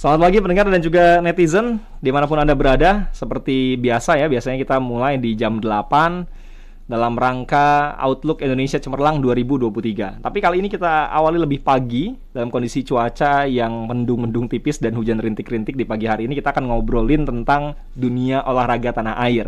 Selamat pagi pendengar dan juga netizen dimanapun Anda berada. Seperti biasa ya, biasanya kita mulai di jam 8 dalam rangka Outlook Indonesia Cemerlang 2023. Tapi kali ini kita awali lebih pagi dalam kondisi cuaca yang mendung-mendung tipis dan hujan rintik-rintik di pagi hari ini. Kita akan ngobrolin tentang dunia olahraga tanah air.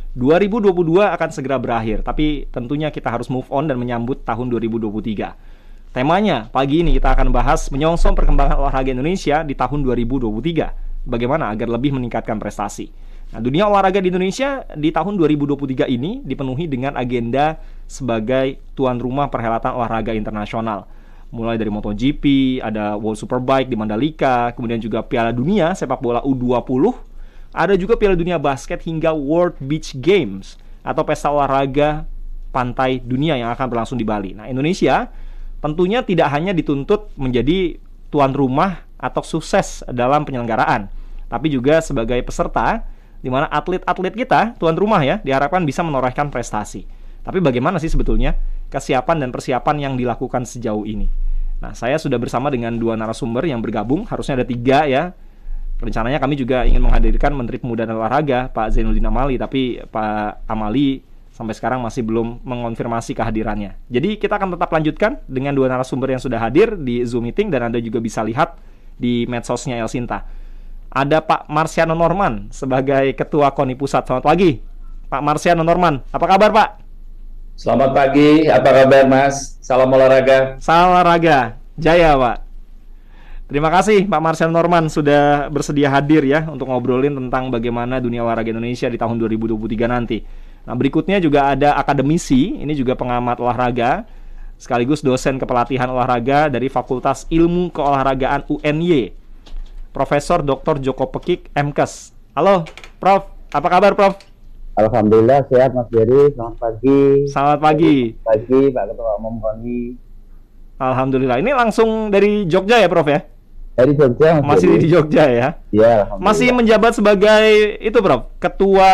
2022 akan segera berakhir, tapi tentunya kita harus move on dan menyambut tahun 2023. Temanya, pagi ini kita akan bahas menyongsong perkembangan olahraga Indonesia di tahun 2023. Bagaimana agar lebih meningkatkan prestasi. Nah, dunia olahraga di Indonesia di tahun 2023 ini dipenuhi dengan agenda sebagai tuan rumah perhelatan olahraga internasional. Mulai dari MotoGP, ada World Superbike di Mandalika, kemudian juga Piala Dunia sepak bola U20, ada juga Piala Dunia basket hingga World Beach Games atau pesta olahraga pantai dunia yang akan berlangsung di Bali. Nah, Indonesia tentunya tidak hanya dituntut menjadi tuan rumah atau sukses dalam penyelenggaraan, tapi juga sebagai peserta, di mana atlet-atlet kita, tuan rumah ya, diharapkan bisa menorehkan prestasi. Tapi bagaimana sih sebetulnya kesiapan dan persiapan yang dilakukan sejauh ini? Nah, saya sudah bersama dengan dua narasumber yang bergabung, harusnya ada 3 ya. Rencananya kami juga ingin menghadirkan Menteri Pemuda dan Olahraga, Pak Zainuddin Amali, tapi Pak Amali sampai sekarang masih belum mengonfirmasi kehadirannya. Jadi kita akan tetap lanjutkan dengan dua narasumber yang sudah hadir di Zoom meeting dan Anda juga bisa lihat di medsosnya El Sinta. Ada Pak Marsiano Norman sebagai Ketua KONI Pusat. Selamat pagi, Pak Marsiano Norman. Apa kabar, Pak? Selamat pagi, apa kabar Mas? Salam olahraga. Salam olahraga, jaya Pak. Terima kasih Pak Marsiano Norman sudah bersedia hadir ya untuk ngobrolin tentang bagaimana dunia olahraga Indonesia di tahun 2023 nanti. Nah, berikutnya juga ada akademisi, ini juga pengamat olahraga, sekaligus dosen kepelatihan olahraga dari Fakultas Ilmu Keolahragaan UNY, Profesor Dr. Joko Pekik, MKes. Halo, Prof. Apa kabar, Prof? Alhamdulillah sehat, Mas Dery. Selamat pagi. Selamat pagi. Pagi, Pak Ketua Umum KONI. Alhamdulillah. Ini langsung dari Jogja ya, Prof ya? Dari Jogja, Mas Masih Dery. di Jogja ya? Iya, Masih menjabat sebagai itu, Prof, Ketua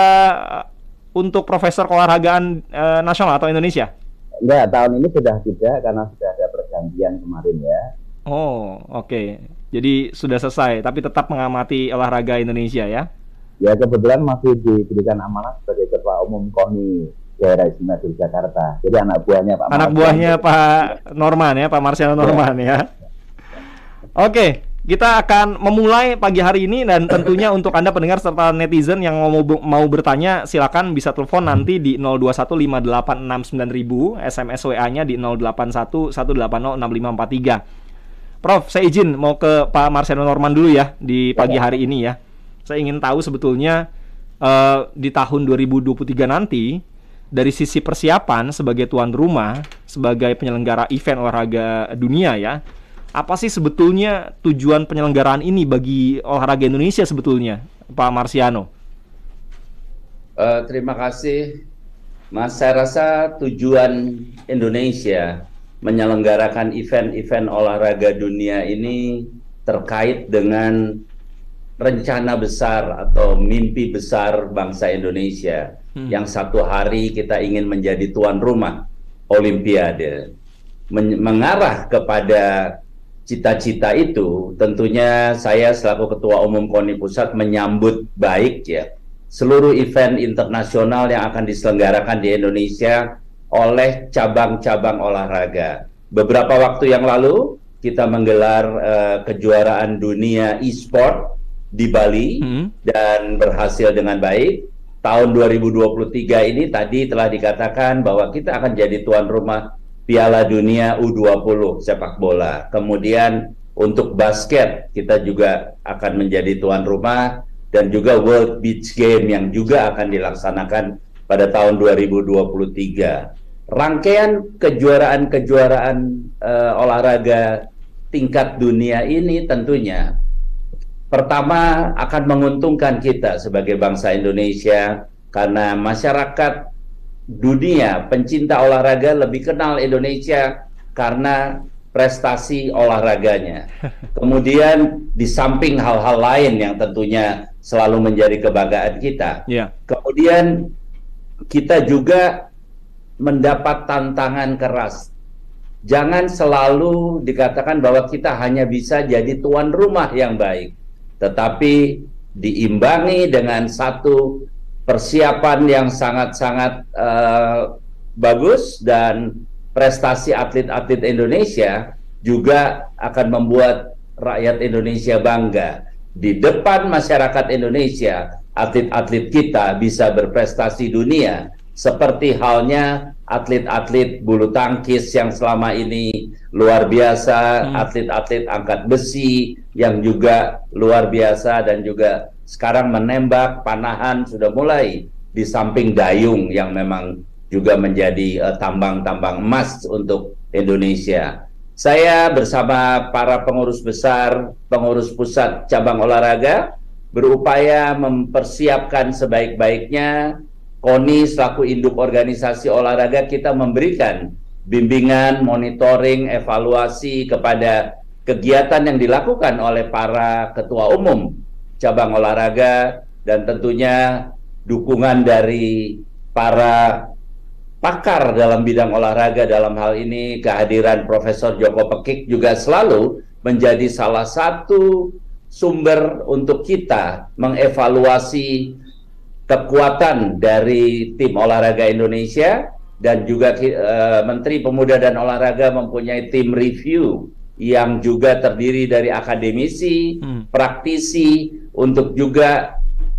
untuk Profesor Keolahragaan Nasional atau Indonesia? Enggak, tahun ini sudah tidak karena sudah ada pergantian kemarin ya. Oh, oke. Jadi sudah selesai, tapi tetap mengamati olahraga Indonesia ya? Ya, kebetulan masih diberikan amanah sebagai Ketua Umum KONI Daerah Istimewa Yogyakarta. Jadi anak buahnya Pak Anak buahnya Pak Norman ya, Pak Marsiano Norman ya. Oke, kita akan memulai pagi hari ini dan tentunya untuk Anda pendengar serta netizen yang mau bertanya silakan bisa telepon nanti di 0215869.000, SMS WA-nya di 0811806543. Prof, saya izin mau ke Pak Marsiano Norman dulu ya di pagi hari ini ya. Saya ingin tahu sebetulnya di tahun 2023 nanti dari sisi persiapan sebagai tuan rumah, sebagai penyelenggara event olahraga dunia ya, apa sih sebetulnya tujuan penyelenggaraan ini bagi olahraga Indonesia sebetulnya, Pak Marsiano? Terima kasih, Mas. Saya rasa tujuan Indonesia menyelenggarakan event-event olahraga dunia ini terkait dengan rencana besar atau mimpi besar bangsa Indonesia yang satu hari kita ingin menjadi tuan rumah Olimpiade. Mengarah kepada cita-cita itu, tentunya saya selaku Ketua Umum KONI Pusat menyambut baik ya seluruh event internasional yang akan diselenggarakan di Indonesia oleh cabang-cabang olahraga. Beberapa waktu yang lalu kita menggelar kejuaraan dunia e-sport di Bali dan berhasil dengan baik. Tahun 2023 ini tadi telah dikatakan bahwa kita akan jadi tuan rumah Piala Dunia U20 sepak bola. Kemudian untuk basket kita juga akan menjadi tuan rumah dan juga World Beach Game yang juga akan dilaksanakan pada tahun 2023. Rangkaian kejuaraan-kejuaraan olahraga tingkat dunia ini tentunya pertama akan menguntungkan kita sebagai bangsa Indonesia karena masyarakat dunia pencinta olahraga lebih kenal Indonesia karena prestasi olahraganya. Kemudian di samping hal-hal lain yang tentunya selalu menjadi kebanggaan kita, kemudian kita juga mendapat tantangan keras. Jangan selalu dikatakan bahwa kita hanya bisa jadi tuan rumah yang baik. tetapi diimbangi dengan satu persiapan yang sangat-sangat bagus, dan prestasi atlet-atlet Indonesia juga akan membuat rakyat Indonesia bangga. Di depan masyarakat Indonesia, atlet-atlet kita bisa berprestasi dunia, seperti halnya atlet-atlet bulu tangkis yang selama ini luar biasa, atlet-atlet angkat besi yang juga luar biasa, dan juga sekarang menembak, panahan sudah mulai, di samping dayung yang memang juga menjadi tambang-tambang emas untuk Indonesia. Saya bersama para pengurus besar, pengurus pusat cabang olahraga, berupaya mempersiapkan sebaik-baiknya. KONI selaku induk organisasi olahraga, kita memberikan bimbingan, monitoring, evaluasi kepada kegiatan yang dilakukan oleh para ketua umum cabang olahraga, dan tentunya dukungan dari para pakar dalam bidang olahraga. Dalam hal ini kehadiran Profesor Joko Pekik juga selalu menjadi salah satu sumber untuk kita mengevaluasi kekuatan dari tim olahraga Indonesia, dan juga Menteri Pemuda dan Olahraga mempunyai tim review yang juga terdiri dari akademisi, praktisi, untuk juga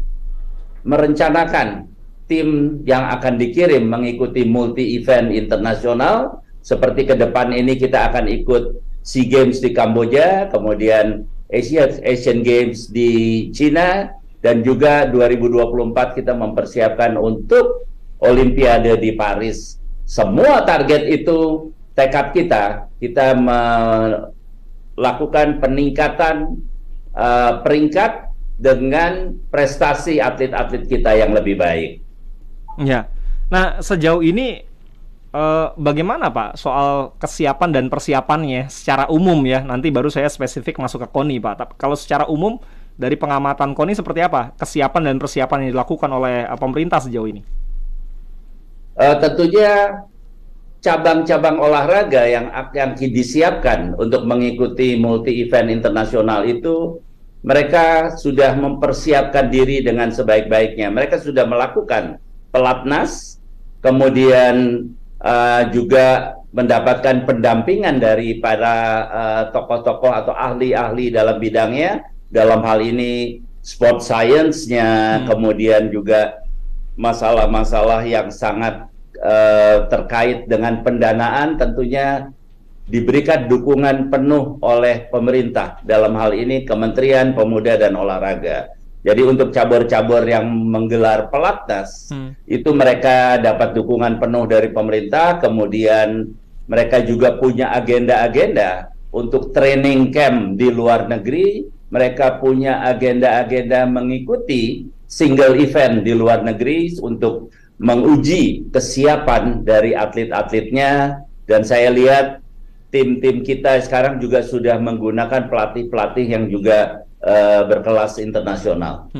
merencanakan tim yang akan dikirim mengikuti multi event internasional. Seperti ke depan ini kita akan ikut SEA Games di Kamboja, kemudian Asian Games di China, dan juga 2024 kita mempersiapkan untuk Olimpiade di Paris. Semua target itu tekad kita melakukan peningkatan peringkat dengan prestasi atlet-atlet kita yang lebih baik. Ya, nah sejauh ini bagaimana Pak soal kesiapan dan persiapannya secara umum ya? Nanti baru saya spesifik masuk ke KONI Pak. Tapi kalau secara umum dari pengamatan KONI seperti apa kesiapan dan persiapan yang dilakukan oleh pemerintah sejauh ini? Tentunya cabang-cabang olahraga yang disiapkan untuk mengikuti multi event internasional itu, mereka sudah mempersiapkan diri dengan sebaik-baiknya. Mereka sudah melakukan pelatnas, kemudian juga mendapatkan pendampingan dari para tokoh-tokoh atau ahli-ahli dalam bidangnya. Dalam hal ini sport science-nya, kemudian juga masalah-masalah yang sangat terkait dengan pendanaan, tentunya diberikan dukungan penuh oleh pemerintah. Dalam hal ini Kementerian Pemuda dan Olahraga. Jadi untuk cabur-cabur yang menggelar pelatnas, itu mereka dapat dukungan penuh dari pemerintah. Kemudian mereka juga punya agenda-agenda untuk training camp di luar negeri. Mereka punya agenda-agenda mengikuti single event di luar negeri untuk menguji kesiapan dari atlet-atletnya. Dan saya lihat tim-tim kita sekarang juga sudah menggunakan pelatih-pelatih yang juga berkelas internasional.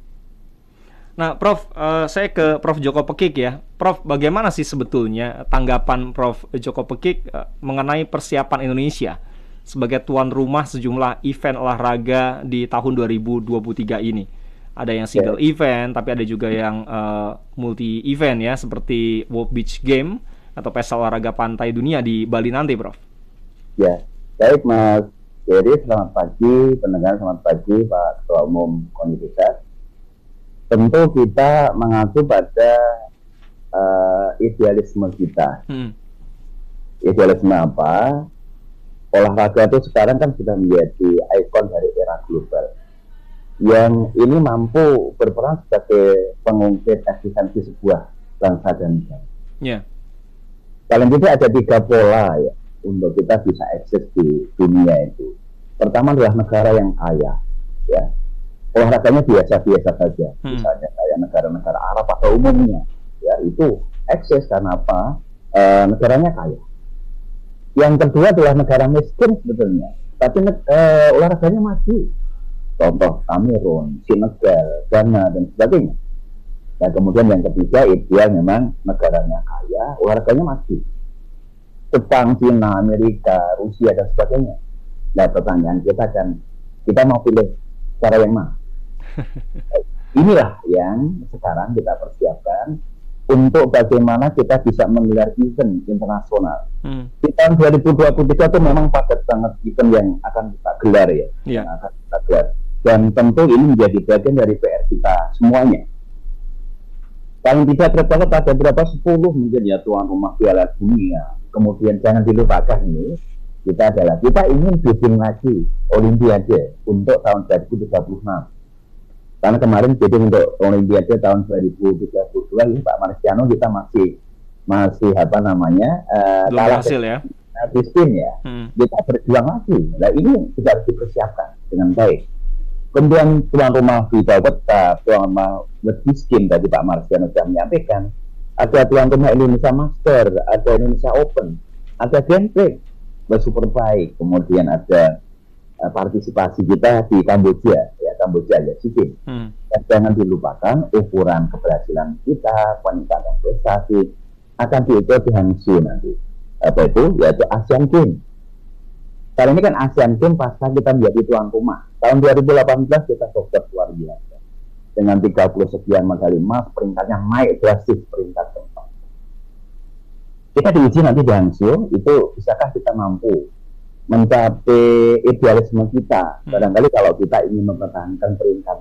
Nah, Prof, saya ke Prof Joko Pekik ya. Prof, bagaimana sih sebetulnya tanggapan Prof Joko Pekik mengenai persiapan Indonesia sebagai tuan rumah sejumlah event olahraga di tahun 2023 ini? Ada yang single event, tapi ada juga yang multi event ya, seperti World Beach Game atau pesta olahraga pantai dunia di Bali nanti, Prof. Ya, baik Mas Jadi selamat pagi, pendengar, selamat pagi Pak Ketua Umum KONI Pusat. Tentu kita mengacu pada idealisme kita. Idealisme apa? Olahraga itu sekarang kan sudah menjadi ikon dari era global, yang ini mampu berperan sebagai pengungkit eksistensi sebuah bangsa dan negara. Paling tidak ada 3 pola ya untuk kita bisa eksis di dunia itu. Pertama adalah negara yang kaya, ya, olahraganya biasa-biasa saja, misalnya kayak negara-negara Arab pada umumnya, ya, itu eksis karena apa? Negaranya kaya. Yang kedua adalah negara miskin sebetulnya, tapi olahraganya maju. Contoh Kamerun, Senegal, Ghana dan sebagainya. Dan kemudian yang ketiga ideal memang negaranya kaya, olahraganya maju. Jepang, Cina, Amerika, Rusia dan sebagainya. Nah, pertanyaan kita kan, kita mau pilih cara yang mana? Inilah yang sekarang kita persiapkan untuk bagaimana kita bisa menggelar event internasional. Di tahun 2023 itu memang padat banget event yang akan kita gelar ya, yang akan kita gelar. Dan tentu ini menjadi bagian dari PR kita semuanya. Paling tidak terdapat ada berapa 10 mungkin ya tuan rumah Piala Dunia. Kemudian jangan dilupakan ini, kita ingin bidding lagi Olimpiade untuk tahun 2036. Karena kemarin bidding untuk Olimpiade tahun 2032 ini Pak Marsiano kita masih apa namanya belum hasil ya. Miskin ya. Kita berjuang lagi. Nah ini juga harus dipersiapkan dengan baik. Kemudian tuan rumah FIFA World Cup, tuan rumah miskin tadi Pak Marsiano sudah menyampaikan. Ada tuan rumah Indonesia Master, ada Indonesia Open, ada Grand Prix, Superbike, kemudian ada partisipasi kita di Kamboja ya SEA. Jangan dilupakan ukuran keberhasilan kita, peningkatan prestasi akan diukur di Hangzhou nanti. Apa itu? Yaitu Asian Games. Kali ini kan Asian Games pasca kita menjadi tuan rumah. Tahun 2018 kita sukses luar biasa. Dengan 30 sekian medali emas, peringkatnya naik drastis peringkat keempat. Kita diuji nanti di Hangzhou, itu bisakah kita mampu mencapai idealisme kita. Barangkali kalau kita ingin mempertahankan peringkat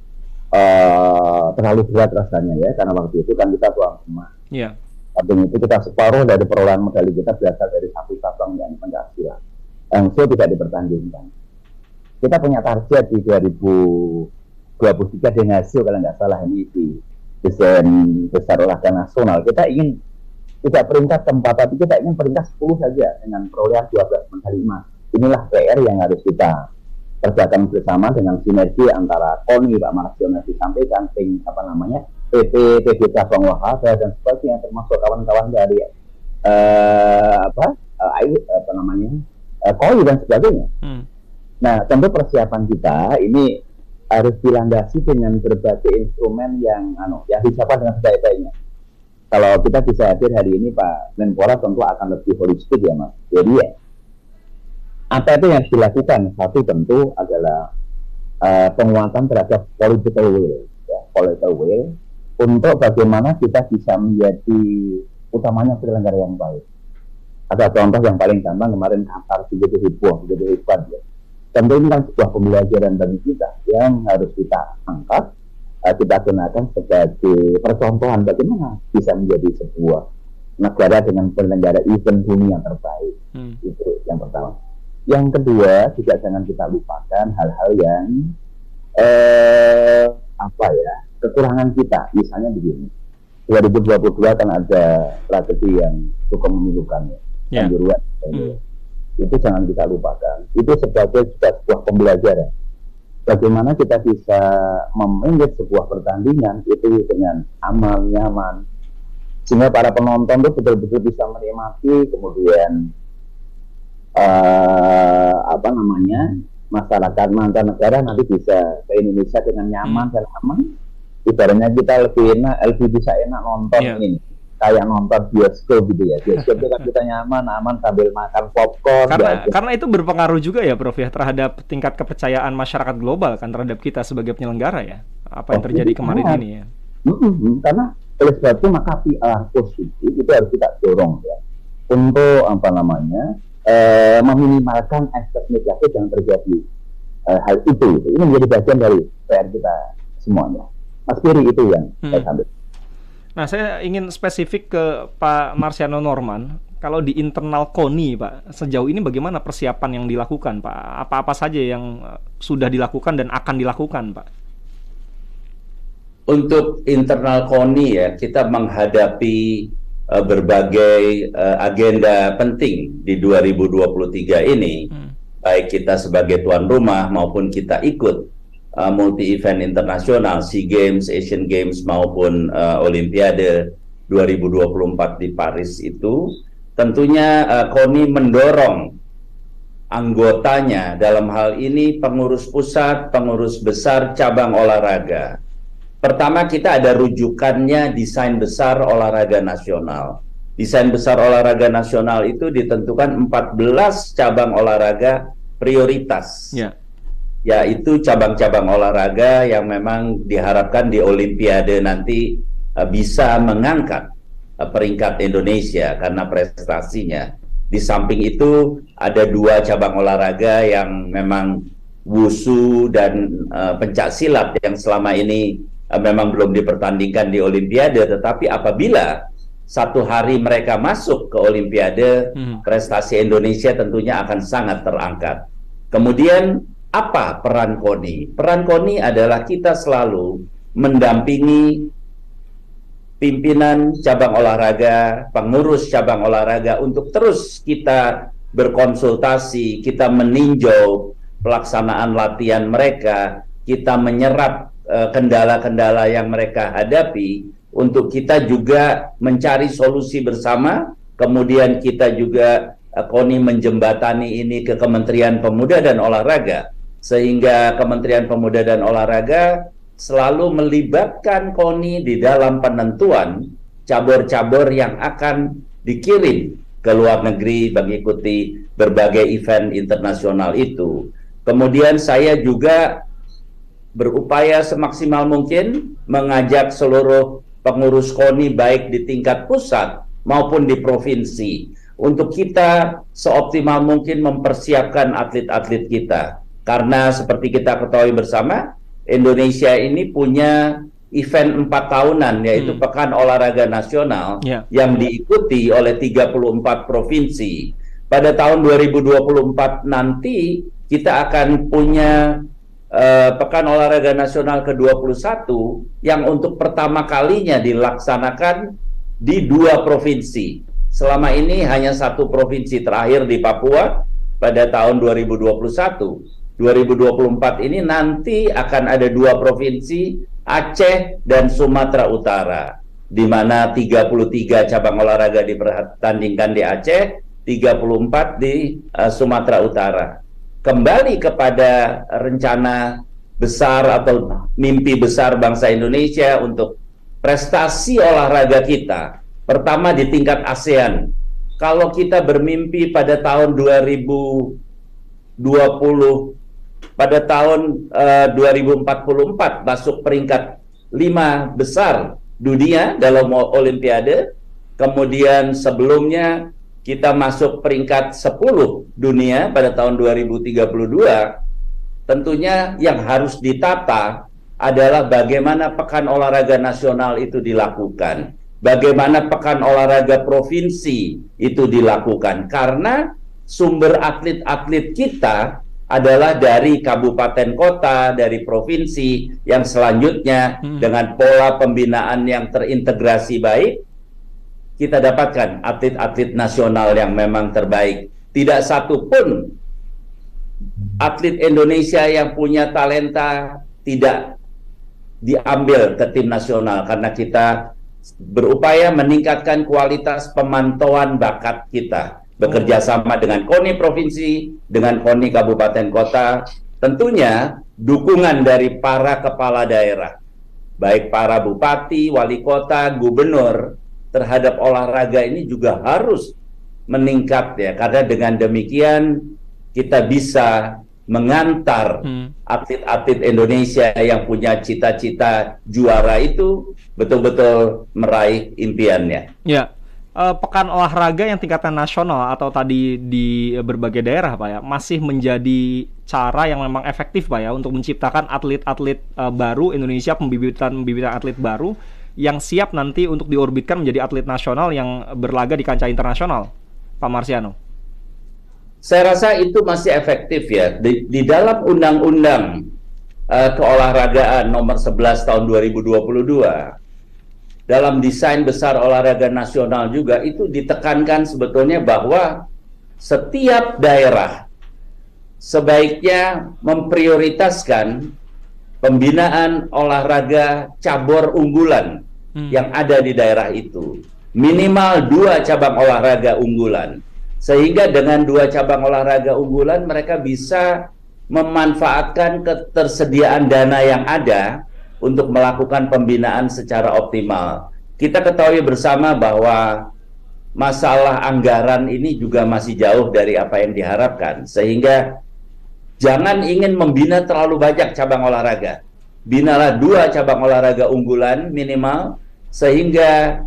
4 terlalu berat rasanya ya, karena waktu itu kan kita tuan rumah. Artinya itu kita separuh dari perolehan medali kita berasal dari satu cabang yang Pancasila. Hangzhou tidak dipertandingkan. Kita punya target di 2023 di Hangzhou kalau nggak salah ini di desain besar olahraga nasional. Kita ingin tidak peringkat keempat, tapi kita ingin peringkat 10 saja dengan perolehan 12 medali emas. Inilah PR yang harus kita kerjakan bersama dengan sinergi antara KONI, Pak Marsiono disampaikan, PP, PB Cabang Olahraga dan sebagainya, termasuk kawan-kawan dari KOI dan sebagainya. Nah, tentu persiapan kita ini harus dilandasi dengan berbagai instrumen yang disiapkan dengan sebaik-baiknya. Kalau kita bisa hadir hari ini Pak Menpora tentu akan lebih holistik ya Mas. Jadi ya, apa itu yang dilakukan? Satu tentu adalah penguatan terhadap political will untuk bagaimana kita bisa menjadi utamanya penyelenggara yang baik. Ada contoh yang paling gampang kemarin Qatar begitu hebat ya. Tentu ini kan sebuah pembelajaran bagi kita yang harus kita angkat, kita gunakan sebagai percontohan bagaimana bisa menjadi sebuah negara dengan penyelenggara event dunia terbaik. Itu yang pertama. Yang kedua, juga jangan kita lupakan hal-hal yang kekurangan kita. Misalnya begini, 2022 kan ada strategi yang cukup memilukan ya. Itu jangan kita lupakan. Itu sebagai juga sebuah pembelajaran. Bagaimana kita bisa memanage sebuah pertandingan itu dengan aman, nyaman, sehingga para penonton itu betul-betul bisa menikmati, kemudian masyarakat mancanegara nanti bisa ke Indonesia dengan nyaman dan aman. Ibaratnya kita lebih bisa enak nonton ini, kayak nonton bioskop gitu ya. Bioskop itu kan kita nyaman sambil makan popcorn. Karena itu berpengaruh juga ya Prof ya terhadap tingkat kepercayaan masyarakat global kan terhadap kita sebagai penyelenggara ya. Apa yang terjadi kemarin ini ya. Karena oleh sebab itu maka PR positif itu harus kita dorong ya untuk meminimalkan ekses negatif yang terjadi hal itu. Ini menjadi bagian dari PR kita semuanya. Mas Piri itu yang saya sambil. Nah, saya ingin spesifik ke Pak Marsiano Norman. Kalau di internal KONI, Pak, sejauh ini bagaimana persiapan yang dilakukan, Pak? Apa-apa saja yang sudah dilakukan dan akan dilakukan, Pak? Untuk internal KONI ya, kita menghadapi berbagai agenda penting di 2023 ini, baik kita sebagai tuan rumah maupun kita ikut multi-event internasional, SEA Games, Asian Games maupun Olimpiade 2024 di Paris itu, tentunya KONI mendorong anggotanya dalam hal ini pengurus pusat, pengurus besar cabang olahraga. Pertama kita ada rujukannya desain besar olahraga nasional. Desain besar olahraga nasional itu ditentukan 14 cabang olahraga prioritas. yaitu cabang-cabang olahraga yang memang diharapkan di Olimpiade nanti bisa mengangkat peringkat Indonesia karena prestasinya. Di samping itu ada 2 cabang olahraga yang memang wushu dan pencak silat yang selama ini memang belum dipertandingkan di Olimpiade, tetapi apabila satu hari mereka masuk ke Olimpiade, prestasi Indonesia tentunya akan sangat terangkat. Kemudian apa peran KONI? Peran KONI adalah kita selalu mendampingi pimpinan cabang olahraga, pengurus cabang olahraga untuk terus kita berkonsultasi, kita meninjau pelaksanaan latihan mereka, kita menyerap kendala-kendala yang mereka hadapi, untuk kita juga mencari solusi bersama, kemudian kita juga KONI menjembatani ini ke Kementerian Pemuda dan Olahraga, sehingga Kementerian Pemuda dan Olahraga selalu melibatkan KONI di dalam penentuan cabur-cabur yang akan dikirim ke luar negeri mengikuti berbagai event internasional itu. Kemudian saya juga berupaya semaksimal mungkin mengajak seluruh pengurus KONI baik di tingkat pusat maupun di provinsi untuk kita seoptimal mungkin mempersiapkan atlet-atlet kita. Karena seperti kita ketahui bersama, Indonesia ini punya event 4 tahunan, yaitu Pekan Olahraga Nasional yang diikuti oleh 34 provinsi. Pada tahun 2024 nanti kita akan punya Pekan Olahraga Nasional ke-21 yang untuk pertama kalinya dilaksanakan di 2 provinsi. Selama ini hanya 1 provinsi terakhir di Papua pada tahun 2021. 2024 ini nanti akan ada 2 provinsi, Aceh dan Sumatera Utara, di mana 33 cabang olahraga dipertandingkan di Aceh, 34 di Sumatera Utara. Kembali kepada rencana besar atau mimpi besar bangsa Indonesia untuk prestasi olahraga kita. Pertama di tingkat ASEAN. Kalau kita bermimpi pada tahun 2020, pada tahun 2044 masuk peringkat 5 besar dunia dalam Olimpiade, kemudian sebelumnya kita masuk peringkat 10 dunia pada tahun 2032, tentunya yang harus ditata adalah bagaimana Pekan Olahraga Nasional itu dilakukan, bagaimana Pekan Olahraga Provinsi itu dilakukan, karena sumber atlet-atlet kita adalah dari kabupaten kota, dari provinsi, yang selanjutnya dengan pola pembinaan yang terintegrasi baik, kita dapatkan atlet-atlet nasional yang memang terbaik. Tidak satu pun atlet Indonesia yang punya talenta tidak diambil ke tim nasional, karena kita berupaya meningkatkan kualitas pemantauan bakat kita, bekerja sama dengan KONI provinsi, dengan KONI kabupaten kota, tentunya dukungan dari para kepala daerah, baik para bupati, wali kota, gubernur, terhadap olahraga ini juga harus meningkat ya, karena dengan demikian kita bisa mengantar atlet-atlet Indonesia yang punya cita-cita juara itu betul-betul meraih impiannya. Ya, pekan olahraga yang tingkatan nasional atau tadi di berbagai daerah Pak ya, masih menjadi cara yang memang efektif Pak ya untuk menciptakan atlet-atlet baru Indonesia, pembibitan atlet baru yang siap nanti untuk diorbitkan menjadi atlet nasional yang berlaga di kancah internasional, Pak Marsiano. Saya rasa itu masih efektif ya. Di dalam Undang-Undang Keolahragaan nomor 11 tahun 2022, dalam desain besar olahraga nasional juga itu ditekankan sebetulnya bahwa setiap daerah sebaiknya memprioritaskan pembinaan olahraga cabur unggulan yang ada di daerah itu. Minimal 2 cabang olahraga unggulan. Sehingga dengan 2 cabang olahraga unggulan mereka bisa memanfaatkan ketersediaan dana yang ada untuk melakukan pembinaan secara optimal. Kita ketahui bersama bahwa masalah anggaran ini juga masih jauh dari apa yang diharapkan. Sehingga Jangan ingin membina terlalu banyak cabang olahraga. Binalah 2 cabang olahraga unggulan minimal, sehingga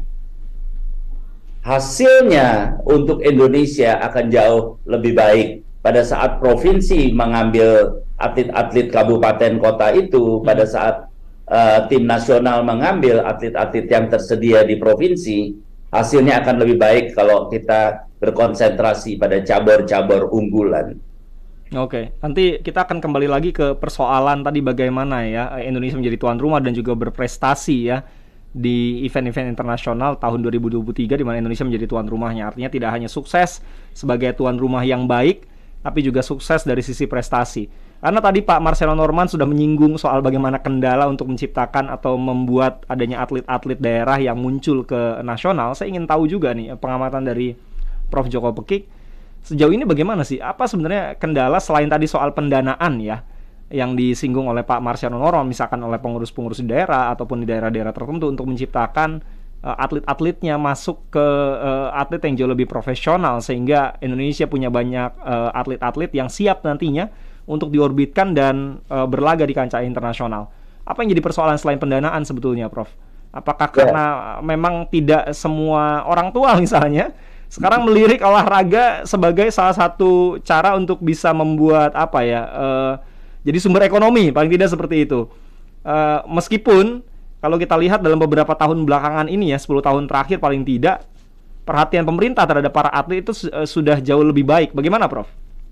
hasilnya untuk Indonesia akan jauh lebih baik. Pada saat provinsi mengambil atlet-atlet kabupaten kota itu, pada saat tim nasional mengambil atlet-atlet yang tersedia di provinsi, hasilnya akan lebih baik kalau kita berkonsentrasi pada cabur-cabur unggulan. Oke, nanti kita akan kembali lagi ke persoalan tadi bagaimana ya Indonesia menjadi tuan rumah dan juga berprestasi ya di event-event internasional tahun 2023 di mana Indonesia menjadi tuan rumahnya. Artinya tidak hanya sukses sebagai tuan rumah yang baik, tapi juga sukses dari sisi prestasi. Karena tadi Pak Marcelo Norman sudah menyinggung soal bagaimana kendala untuk menciptakan atau membuat adanya atlet-atlet daerah yang muncul ke nasional. Saya ingin tahu juga nih pengamatan dari Prof. Joko Pekik. Sejauh ini bagaimana sih? Apa sebenarnya kendala selain tadi soal pendanaan ya, yang disinggung oleh Pak Marcelo Norman, misalkan oleh pengurus-pengurus di daerah ataupun di daerah-daerah tertentu untuk menciptakan atlet-atletnya masuk ke atlet yang jauh lebih profesional, sehingga Indonesia punya banyak atlet-atlet yang siap nantinya untuk diorbitkan dan berlaga di kancah internasional. Apa yang jadi persoalan selain pendanaan sebetulnya, Prof? Apakah karena memang tidak semua orang tua misalnya sekarang melirik olahraga sebagai salah satu cara untuk bisa membuat jadi sumber ekonomi, paling tidak seperti itu. Meskipun kalau kita lihat dalam beberapa tahun belakangan ini ya, 10 tahun terakhir paling tidak, perhatian pemerintah terhadap para atlet itu sudah jauh lebih baik. Bagaimana, Prof?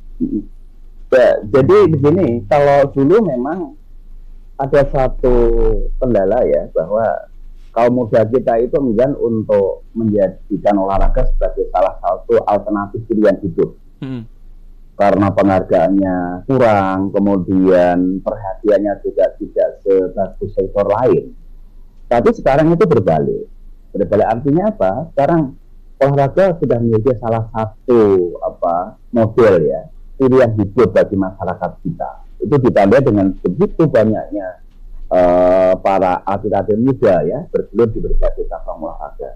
Ya, jadi begini, kalau dulu memang ada satu kendala ya, bahwa kaum muda kita itu kemudian untuk menjadikan olahraga sebagai salah satu alternatif pilihan hidup. Karena penghargaannya kurang, kemudian perhatiannya juga tidak sebagus sektor lain. Tapi sekarang itu berbalik. Berbalik artinya apa? Sekarang olahraga sudah menjadi salah satu model ya, pilihan hidup bagi masyarakat kita. Itu ditambah dengan begitu banyaknya para atlet-atlet muda ya bergelut di berbagai cabang olahraga.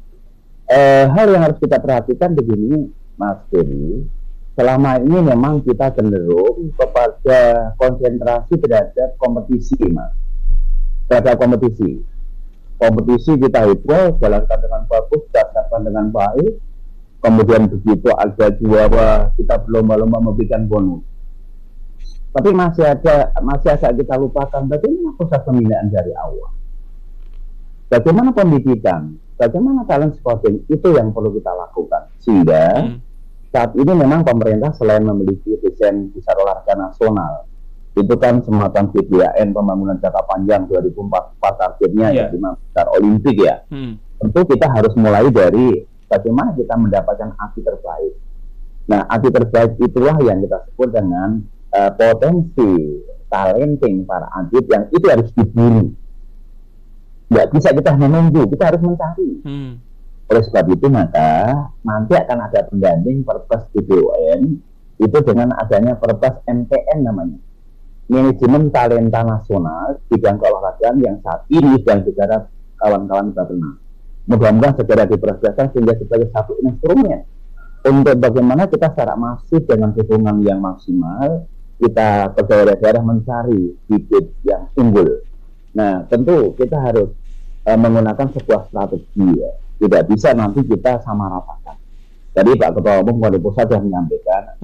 Hal yang harus kita perhatikan begini, Mas Ferry, selama ini memang kita cenderung kepada konsentrasi terhadap kompetisi, Mas. Terhadap kompetisi kita itu jalankan dengan bagus, jalankan dengan baik. Kemudian begitu ada juara, kita berlomba-lomba memberikan bonus. Tapi masih agak kita lupakan bagaimana proses pembinaan dari awal, bagaimana pendidikan, bagaimana talent scouting, itu yang perlu kita lakukan. Sehingga saat ini memang pemerintah selain memiliki desain besar olahraga nasional, itu kan semacam GBAN pembangunan jangka panjang 2044 targetnya ya 5 besar Olimpik ya. Tentu kita harus mulai dari bagaimana kita mendapatkan atlet terbaik. Nah, atlet terbaik itulah yang kita sebut dengan potensi talenting para atlet yang itu harus diburu. Nggak bisa kita menunggu, kita harus mencari. Oleh sebab itu maka nanti akan ada pendamping Perpres BPON itu dengan adanya Perpres MTN namanya, Manajemen Talenta Nasional bidang keolahragaan, yang saat ini sedang digarap kawan-kawan Bapenas. Mudah-mudahan segera diproseskan sehingga sebagai satu instrumen untuk bagaimana kita secara masif dengan dukungan yang maksimal kita ke daerah-daerah mencari bibit yang unggul. Nah, tentu kita harus menggunakan sebuah strategi ya. Tidak bisa nanti kita sama ratakan. Tadi Pak Ketua Umum Wali Pusat sudah menyampaikan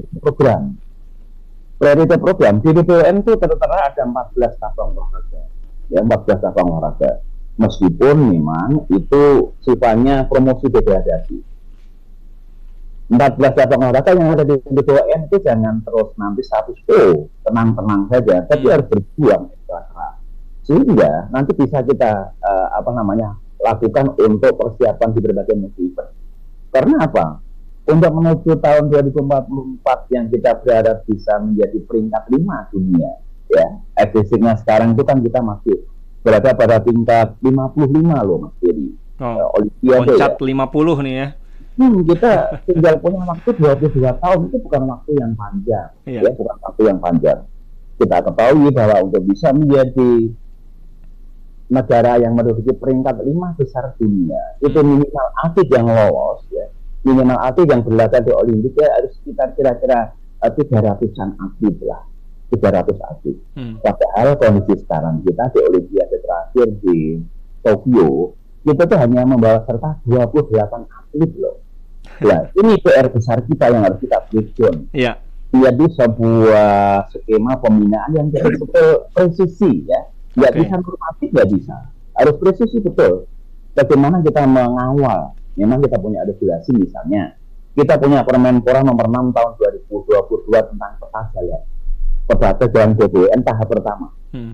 prioritas program di BPON itu tertera ada 14 cabang olahraga. Ya, 14 cabang olahraga. Meskipun memang itu sifatnya promosi degradasi. 14 cabang olahraga yang ada di BPON itu jangan terus nanti status tenang-tenang saja, tapi harus berjuang keras. Sehingga nanti bisa kita lakukan untuk persiapan di berbagai event. Karena apa? Untuk menuju tahun 2044 yang kita berharap bisa menjadi peringkat 5 dunia, ya. Fisiknya sekarang itu kan kita masih berada pada tingkat 55 loh, Mas Ferry. Olimpiade loncat ya. 50 nih ya. Kita tinggal punya waktu 22 tahun, itu bukan waktu yang panjang, ya, bukan waktu yang panjang. Kita ketahui bahwa untuk bisa menjadi negara yang menduduki peringkat 5 besar dunia, itu minimal atlet yang lolos, ya, minimal atlet yang berlaga di Olimpik ya, harus sekitar kira-kira 300-an atlet lah, 300 atlet. Padahal kondisi sekarang kita di Olimpiade terakhir di Tokyo, kita tuh hanya membawa serta 28 atlet loh. Nah, ini PR besar kita yang harus kita breakdown. Iya. Jadi sebuah skema pembinaan yang betul presisi ya. Nggak bisa normatif, nggak bisa. Harus presisi betul. Bagaimana kita mengawal? Memang kita punya regulasi misalnya. Kita punya Permenpora nomor 6 tahun 2022 tentang peta jalan. Peta jalan BBN tahap pertama.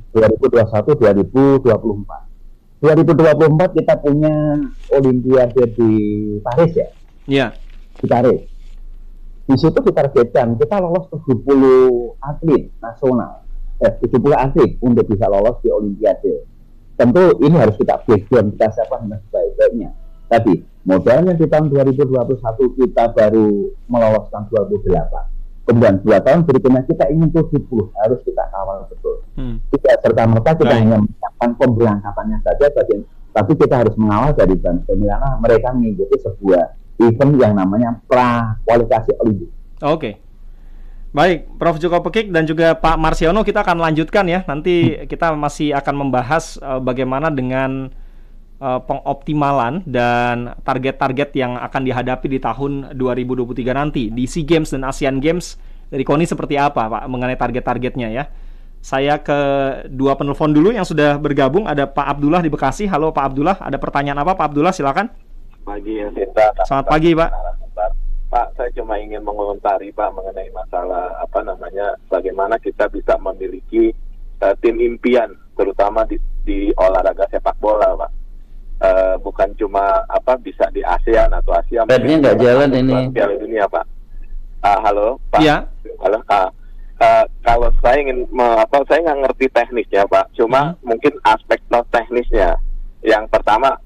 2021-2024. 2024 kita punya Olimpiade di Paris ya. Iya. Di Paris. Di situ ditargetkan kita lolos 70 atlet nasional. 70 atlet untuk bisa lolos di Olimpiade. Tentu ini harus kita breakdown, kita siapkan dengan sebaik-baiknya. Tadi, modalnya di tahun 2021 kita baru meloloskan 28. Kemudian 2 tahun berikutnya kita ingin 70, harus kita kawal betul. Tidak serta-merta kita hanya menyiapkan pemberangkatannya saja, tapi kita harus mengawal dari bagaimana mereka mengikuti sebuah event yang namanya pra-kualifikasi Olimpik. Oke. Baik, Prof. Joko Pekik dan juga Pak Marsiono, kita akan lanjutkan ya. Nanti kita masih akan membahas bagaimana dengan pengoptimalan dan target-target yang akan dihadapi di tahun 2023 nanti di SEA Games dan Asian Games. Dari KONI seperti apa, Pak, mengenai target-targetnya ya. Saya ke dua penelpon dulu yang sudah bergabung. Ada Pak Abdullah di Bekasi. Halo Pak Abdullah, ada pertanyaan apa Pak Abdullah? Silakan. Pagi ya, Sinta. Selamat pagi, Pak. Pak, saya cuma ingin mengomentari Pak mengenai masalah bagaimana kita bisa memiliki tim impian, terutama di olahraga sepak bola, Pak. Bukan cuma bisa di ASEAN atau Asia. Bednya nggak jalan ini. Piala Dunia, Pak. Halo, Pak. Iya. Halo, kalau saya ingin saya nggak ngerti teknisnya, Pak. Cuma mungkin aspek non teknisnya. Yang pertama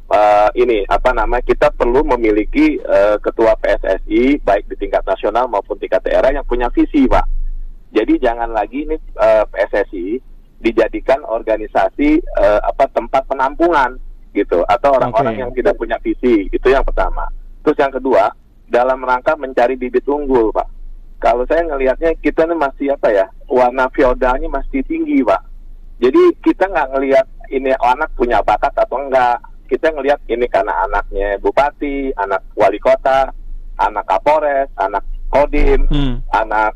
kita perlu memiliki ketua PSSI baik di tingkat nasional maupun tingkat daerah yang punya visi, Pak. Jadi jangan lagi ini PSSI dijadikan organisasi tempat penampungan gitu, atau orang-orang yang tidak punya visi. Itu yang pertama. Terus yang kedua, dalam rangka mencari bibit unggul, Pak. Kalau saya ngelihatnya kita ini masih warna feodalnya masih tinggi, Pak. Jadi kita nggak ngelihat ini anak punya bakat atau enggak. Kita ngelihat ini karena anaknya bupati, anak wali kota, anak kapolres, anak kodim, anak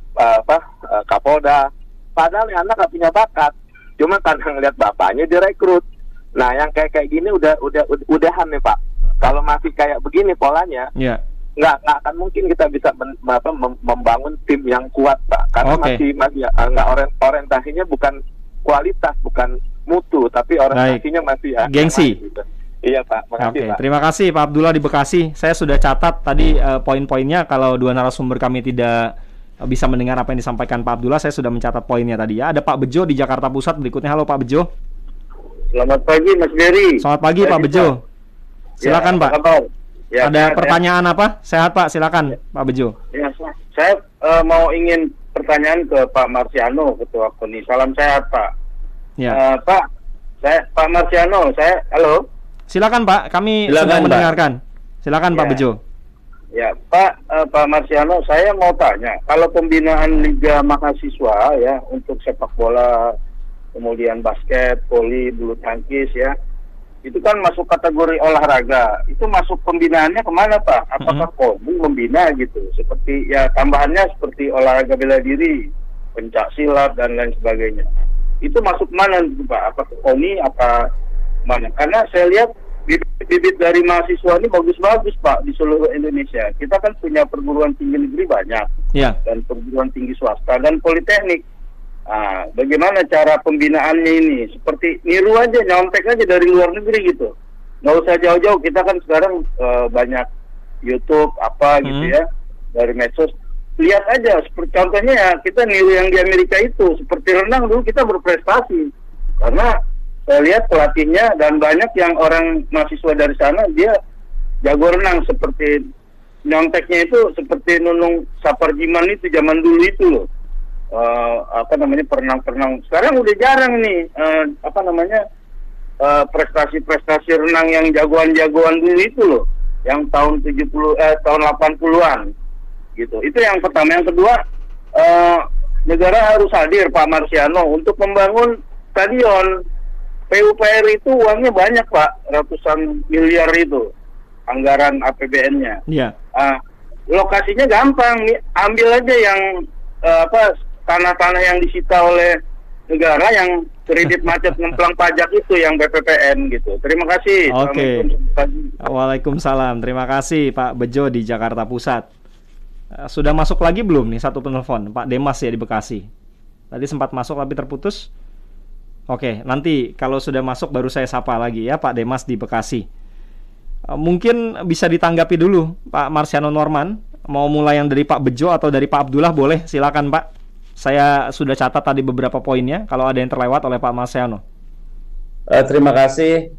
kapolda. Padahal anak nggak punya bakat. Cuma karena ngelihat bapaknya direkrut. Nah, yang kayak gini udahan nih, Pak. Kalau masih kayak begini polanya, nggak akan mungkin kita bisa membangun tim yang kuat, Pak. Karena masih orientasinya bukan kualitas, bukan mutu, tapi orientasinya masih gengsi. Gitu. Iya, Pak. Makasih, Pak. Terima kasih Pak Abdullah di Bekasi. Saya sudah catat tadi poin-poinnya. Kalau dua narasumber kami tidak bisa mendengar apa yang disampaikan Pak Abdullah, saya sudah mencatat poinnya tadi ya. Ada Pak Bejo di Jakarta Pusat berikutnya. Halo Pak Bejo. Selamat pagi Mas Dery. Selamat pagi Pak Bejo. Silakan Pak. Ya, ada pertanyaan apa? Sehat Pak, silakan Pak Bejo. Ya, saya mau ingin pertanyaan ke Pak Marsiano, Ketua KONI. Salam sehat Pak. Ya. Pak Marsiano, halo. Silakan Pak, kami sedang mendengarkan. Silakan Pak Bejo. Ya, Pak Marsiano, saya mau tanya, kalau pembinaan Liga Mahasiswa ya untuk sepak bola, kemudian basket, voli, bulu tangkis ya, itu kan masuk kategori olahraga. Itu masuk pembinaannya kemana Pak? Apakah KONI membina gitu? Seperti ya tambahannya seperti olahraga bela diri, pencak silat dan lain sebagainya. Itu masuk mana Pak? Apakah KONI apa mana? Karena saya lihat bibit dari mahasiswa ini bagus-bagus Pak di seluruh Indonesia. Kita kan punya perguruan tinggi negeri banyak, dan perguruan tinggi swasta dan politeknik. Nah, bagaimana cara pembinaannya ini? Seperti niru aja, nyontek aja dari luar negeri gitu. Nggak usah jauh-jauh, kita kan sekarang banyak YouTube gitu ya, dari medsos. Lihat aja, seperti contohnya ya, kita niru yang di Amerika itu. Seperti renang dulu kita berprestasi. Karena saya lihat pelatihnya dan banyak yang orang mahasiswa dari sana, dia jago renang. Seperti nyonteknya itu seperti Nunung Saparjiman itu zaman dulu itu loh. Perenang-perenang sekarang udah jarang nih prestasi-prestasi renang yang jagoan-jagoan dulu itu loh, yang tahun 80-an gitu. Itu yang pertama. Yang kedua, negara harus hadir, Pak Marsiano, untuk membangun stadion. PUPR itu uangnya banyak, Pak, ratusan miliar itu anggaran APBN-nya. Iya. Lokasinya gampang, ambil aja yang tanah-tanah yang disita oleh negara yang kredit macet ngemplang pajak itu yang BPPN gitu. Terima kasih. Oke. Waalaikumsalam. Terima kasih Pak Bejo di Jakarta Pusat. Sudah masuk lagi belum nih satu penelpon, Pak Demas ya di Bekasi. Tadi sempat masuk tapi terputus. Oke, nanti kalau sudah masuk baru saya sapa lagi ya Pak Demas di Bekasi. Mungkin bisa ditanggapi dulu Pak Marsiano Norman. Mau mulai yang dari Pak Bejo atau dari Pak Abdullah boleh, silakan Pak. Saya sudah catat tadi beberapa poinnya, kalau ada yang terlewat oleh Pak Marsiano. Terima kasih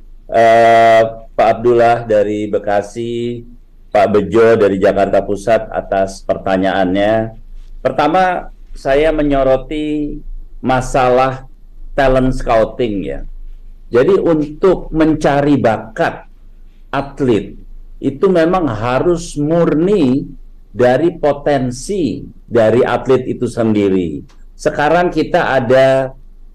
Pak Abdullah dari Bekasi, Pak Bejo dari Jakarta Pusat atas pertanyaannya. Pertama, saya menyoroti masalah talent scouting ya. Jadi untuk mencari bakat atlet itu memang harus murni dari potensi dari atlet itu sendiri. Sekarang kita ada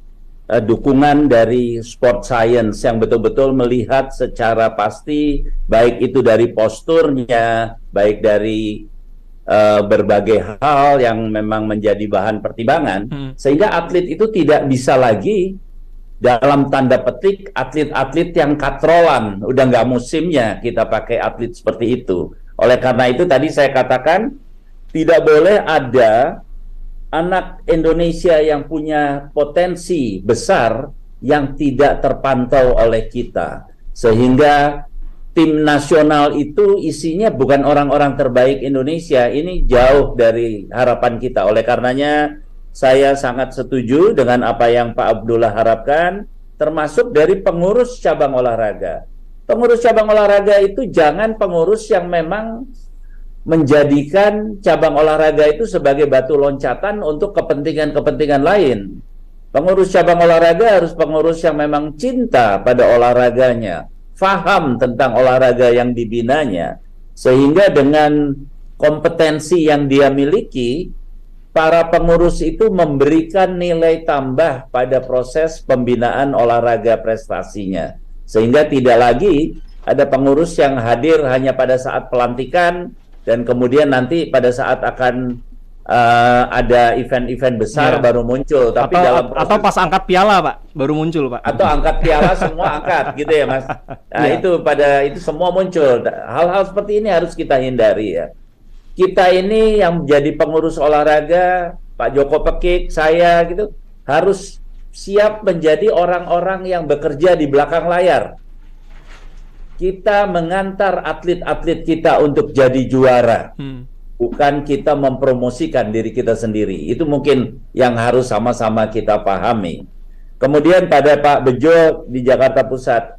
dukungan dari sport science yang betul-betul melihat secara pasti, baik itu dari posturnya, baik dari berbagai hal yang memang menjadi bahan pertimbangan, sehingga atlet itu tidak bisa lagi dalam tanda petik atlet-atlet yang katrolan, udah nggak musimnya kita pakai atlet seperti itu. Oleh karena itu tadi saya katakan tidak boleh ada anak Indonesia yang punya potensi besar yang tidak terpantau oleh kita, sehingga tim nasional itu isinya bukan orang-orang terbaik Indonesia. Ini jauh dari harapan kita. Oleh karenanya saya sangat setuju dengan apa yang Pak Abdullah harapkan, termasuk dari pengurus cabang olahraga. Pengurus cabang olahraga itu jangan pengurus yang memang menjadikan cabang olahraga itu sebagai batu loncatan untuk kepentingan-kepentingan lain. Pengurus cabang olahraga harus pengurus yang memang cinta pada olahraganya, faham tentang olahraga yang dibinanya, sehingga dengan kompetensi yang dia miliki, para pengurus itu memberikan nilai tambah pada proses pembinaan olahraga prestasinya. Sehingga tidak lagi ada pengurus yang hadir hanya pada saat pelantikan, dan kemudian nanti pada saat akan ada event-event besar baru muncul. Tapi atau pas angkat piala Pak, baru muncul Pak. Atau angkat piala semua angkat gitu ya Mas. Nah itu semua muncul. Hal-hal seperti ini harus kita hindari ya. Kita ini yang menjadi pengurus olahraga, Pak Joko Pekik, saya gitu, harus siap menjadi orang-orang yang bekerja di belakang layar. Kita mengantar atlet-atlet kita untuk jadi juara. Bukan kita mempromosikan diri kita sendiri. Itu mungkin yang harus sama-sama kita pahami. Kemudian pada Pak Bejo di Jakarta Pusat,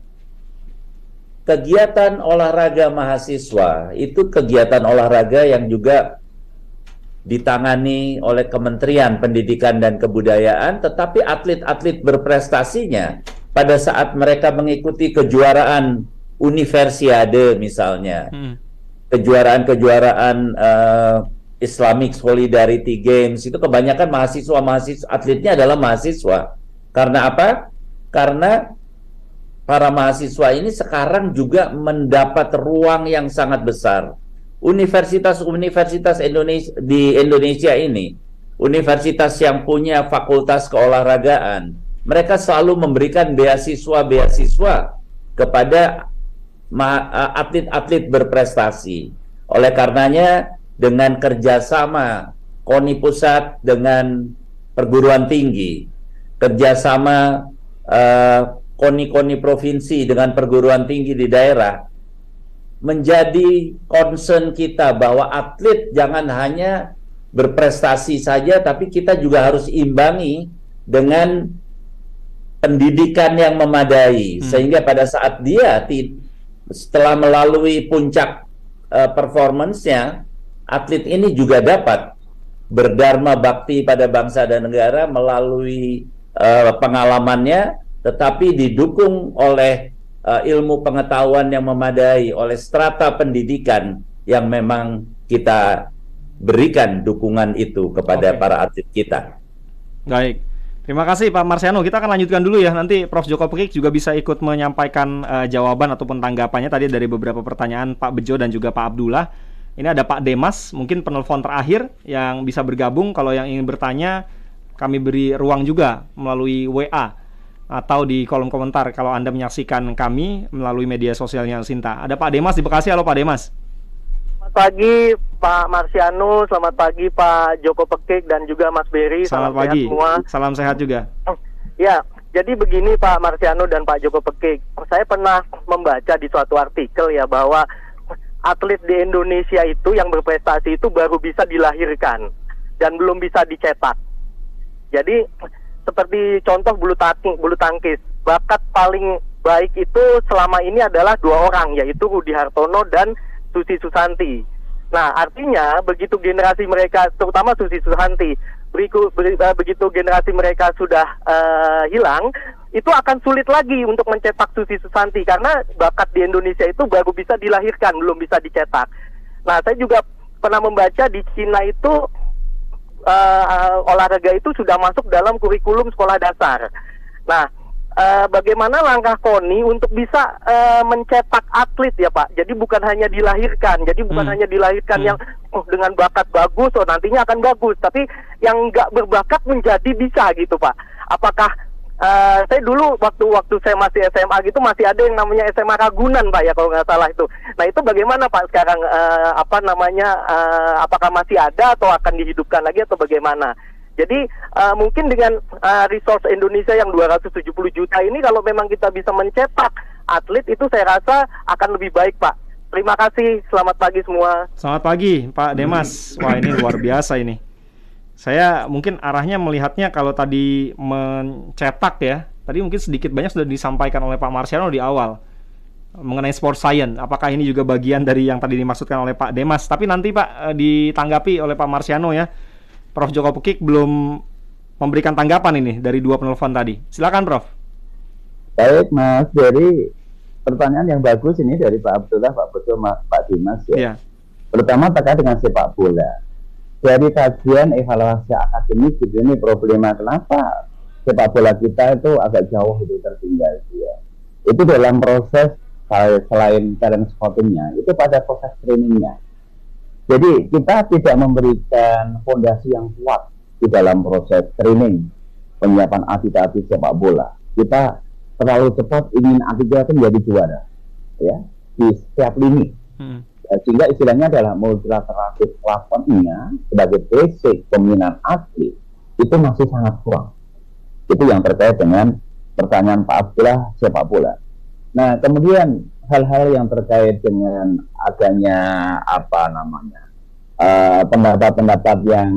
kegiatan olahraga mahasiswa itu kegiatan olahraga yang juga ditangani oleh Kementerian Pendidikan dan Kebudayaan, tetapi atlet-atlet berprestasinya pada saat mereka mengikuti kejuaraan Universiade misalnya, kejuaraan-kejuaraan Islamic Solidarity Games, itu kebanyakan mahasiswa atletnya adalah mahasiswa. Karena apa? Karena para mahasiswa ini sekarang juga mendapat ruang yang sangat besar. Universitas-universitas di Indonesia ini, universitas yang punya fakultas keolahragaan, mereka selalu memberikan beasiswa-beasiswa kepada atlet-atlet berprestasi. Oleh karenanya dengan kerjasama KONI Pusat dengan perguruan tinggi, kerjasama KONI-KONI provinsi dengan perguruan tinggi di daerah, menjadi concern kita bahwa atlet jangan hanya berprestasi saja, tapi kita juga harus imbangi dengan pendidikan yang memadai, sehingga pada saat dia setelah melalui puncak performance-nya, atlet ini juga dapat berdharma bakti pada bangsa dan negara melalui pengalamannya, tetapi didukung oleh ilmu pengetahuan yang memadai, oleh strata pendidikan yang memang kita berikan dukungan itu kepada Oke. para atlet kita. Baik. Terima kasih Pak Marsiano. Kita akan lanjutkan dulu ya. Nanti Prof Joko Pekik juga bisa ikut menyampaikan jawaban ataupun tanggapannya tadi dari beberapa pertanyaan Pak Bejo dan juga Pak Abdullah. Ini ada Pak Demas, mungkin penelpon terakhir yang bisa bergabung. Kalau yang ingin bertanya, kami beri ruang juga melalui WA atau di kolom komentar kalau Anda menyaksikan kami melalui media sosialnya Sinta. Ada Pak Demas di Bekasi. Halo Pak Demas. Selamat pagi Pak Marsiano, selamat pagi Pak Joko Pekik dan juga Mas Berry. Selamat Salam pagi. sehat semua. Salam sehat juga. Ya, jadi begini Pak Marsiano dan Pak Joko Pekik. Saya pernah membaca di suatu artikel ya bahwa atlet di Indonesia itu yang berprestasi itu baru bisa dilahirkan dan belum bisa dicetak. Jadi seperti contoh bulu tangkis, bakat paling baik itu selama ini adalah 2 orang, yaitu Rudi Hartono dan Susi Susanti. Nah, artinya begitu generasi mereka, terutama Susi Susanti, begitu generasi mereka sudah hilang, itu akan sulit lagi untuk mencetak Susi Susanti karena bakat di Indonesia itu baru bisa dilahirkan, belum bisa dicetak. Nah, saya juga pernah membaca di Cina itu olahraga itu sudah masuk dalam kurikulum sekolah dasar. Nah, bagaimana langkah KONI untuk bisa mencetak atlet ya Pak? Jadi bukan hanya dilahirkan, yang dengan bakat bagus, nantinya akan bagus, tapi yang nggak berbakat menjadi bisa gitu Pak. Apakah saya dulu waktu saya masih SMA gitu masih ada yang namanya SMA Ragunan Pak ya kalau nggak salah itu. Nah itu bagaimana Pak sekarang apakah masih ada atau akan dihidupkan lagi atau bagaimana? Jadi mungkin dengan resource Indonesia yang 270 juta ini kalau memang kita bisa mencetak atlet itu saya rasa akan lebih baik Pak. Terima kasih, selamat pagi semua. Selamat pagi Pak Demas. Wah ini luar biasa ini. Saya mungkin arahnya melihatnya kalau tadi mencetak ya, tadi mungkin sedikit banyak sudah disampaikan oleh Pak Marsiano di awal mengenai sport science. Apakah ini juga bagian dari yang tadi dimaksudkan oleh Pak Demas? Tapi nanti Pak ditanggapi oleh Pak Marsiano ya. Prof Joko Pekik belum memberikan tanggapan ini dari 2 penelpon tadi. Silakan Prof. Baik Mas, dari pertanyaan yang bagus ini dari Pak Abdullah, Pak Bejo, Pak Dimas ya. Iya. Terutama terkait dengan sepak bola. Dari kajian evaluasi akademis ini problema kenapa sepak bola kita itu agak jauh itu tertinggal ya. Itu dalam proses selain talent scoutingnya, itu pada proses trainingnya. Jadi kita tidak memberikan fondasi yang kuat di dalam proses training penyiapan atlet-atlet sepak bola. Kita terlalu cepat ingin atletnya itu menjadi juara, ya di setiap lini. Sehingga istilahnya adalah multilateral development-nya sebagai basic pembinaan atlet itu masih sangat kurang. Itu yang terkait dengan pertanyaan Pak Abdullah sepak bola. Nah, kemudian hal-hal yang terkait dengan adanya pendapat-pendapat yang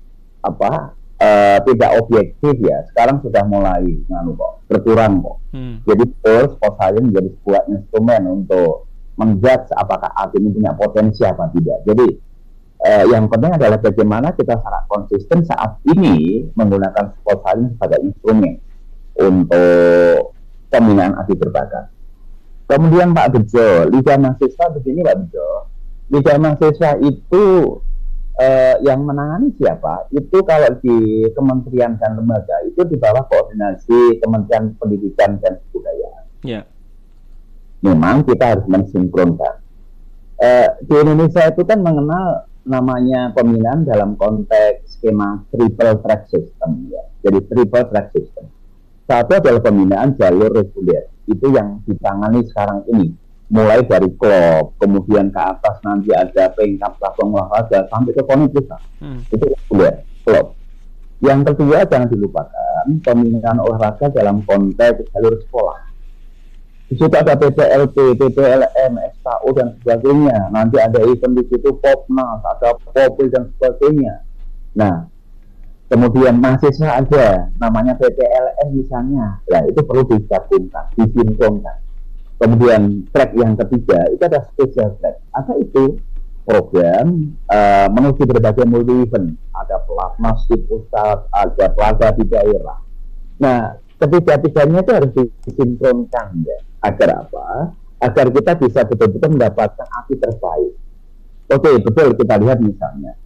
tidak objektif ya, sekarang sudah mulai berkurang kok. Jadi sport science menjadi sebuah instrumen untuk menjudge apakah atlet ini punya potensi apa tidak. Jadi yang penting adalah bagaimana kita secara konsisten saat ini menggunakan sport science sebagai instrumen untuk pembinaan atlet berbakat. Kemudian Pak Bejo, Liga Mahasiswa begini Pak Bejo, Liga Mahasiswa itu yang menangani siapa? Itu kalau di kementerian dan lembaga itu di bawah koordinasi Kementerian Pendidikan dan Kebudayaan. Yeah. Memang kita harus mensinkronkan. Di Indonesia itu kan mengenal namanya pembinaan dalam konteks skema triple track system ya. Jadi triple track system. Satu adalah pembinaan jalur reguler. Itu yang ditangani sekarang ini. Mulai dari klub, kemudian ke atas nanti ada peringkat cabang olahraga sampai ke KONI pusat. Itu reguler, klub. Yang kedua jangan dilupakan pembinaan olahraga dalam konteks jalur sekolah. Di situ ada PPLP, PPLM, SKU dan sebagainya. Nanti ada event di situ Popnas, ada Popil dan sebagainya. Nah, kemudian mahasiswa ada, namanya PPLM misalnya. Nah, itu perlu digabungkan, disinkronkan. Kemudian track yang ketiga itu ada special track. Apa itu? Program menuju berbagai multi event. Ada pelatnas di pusat, ada pelaga di daerah. Nah, ketiga-tiganya itu harus disinkronkan ya. Agar apa? Agar kita bisa betul-betul mendapatkan atlet terbaik. Oke, betul kita lihat misalnya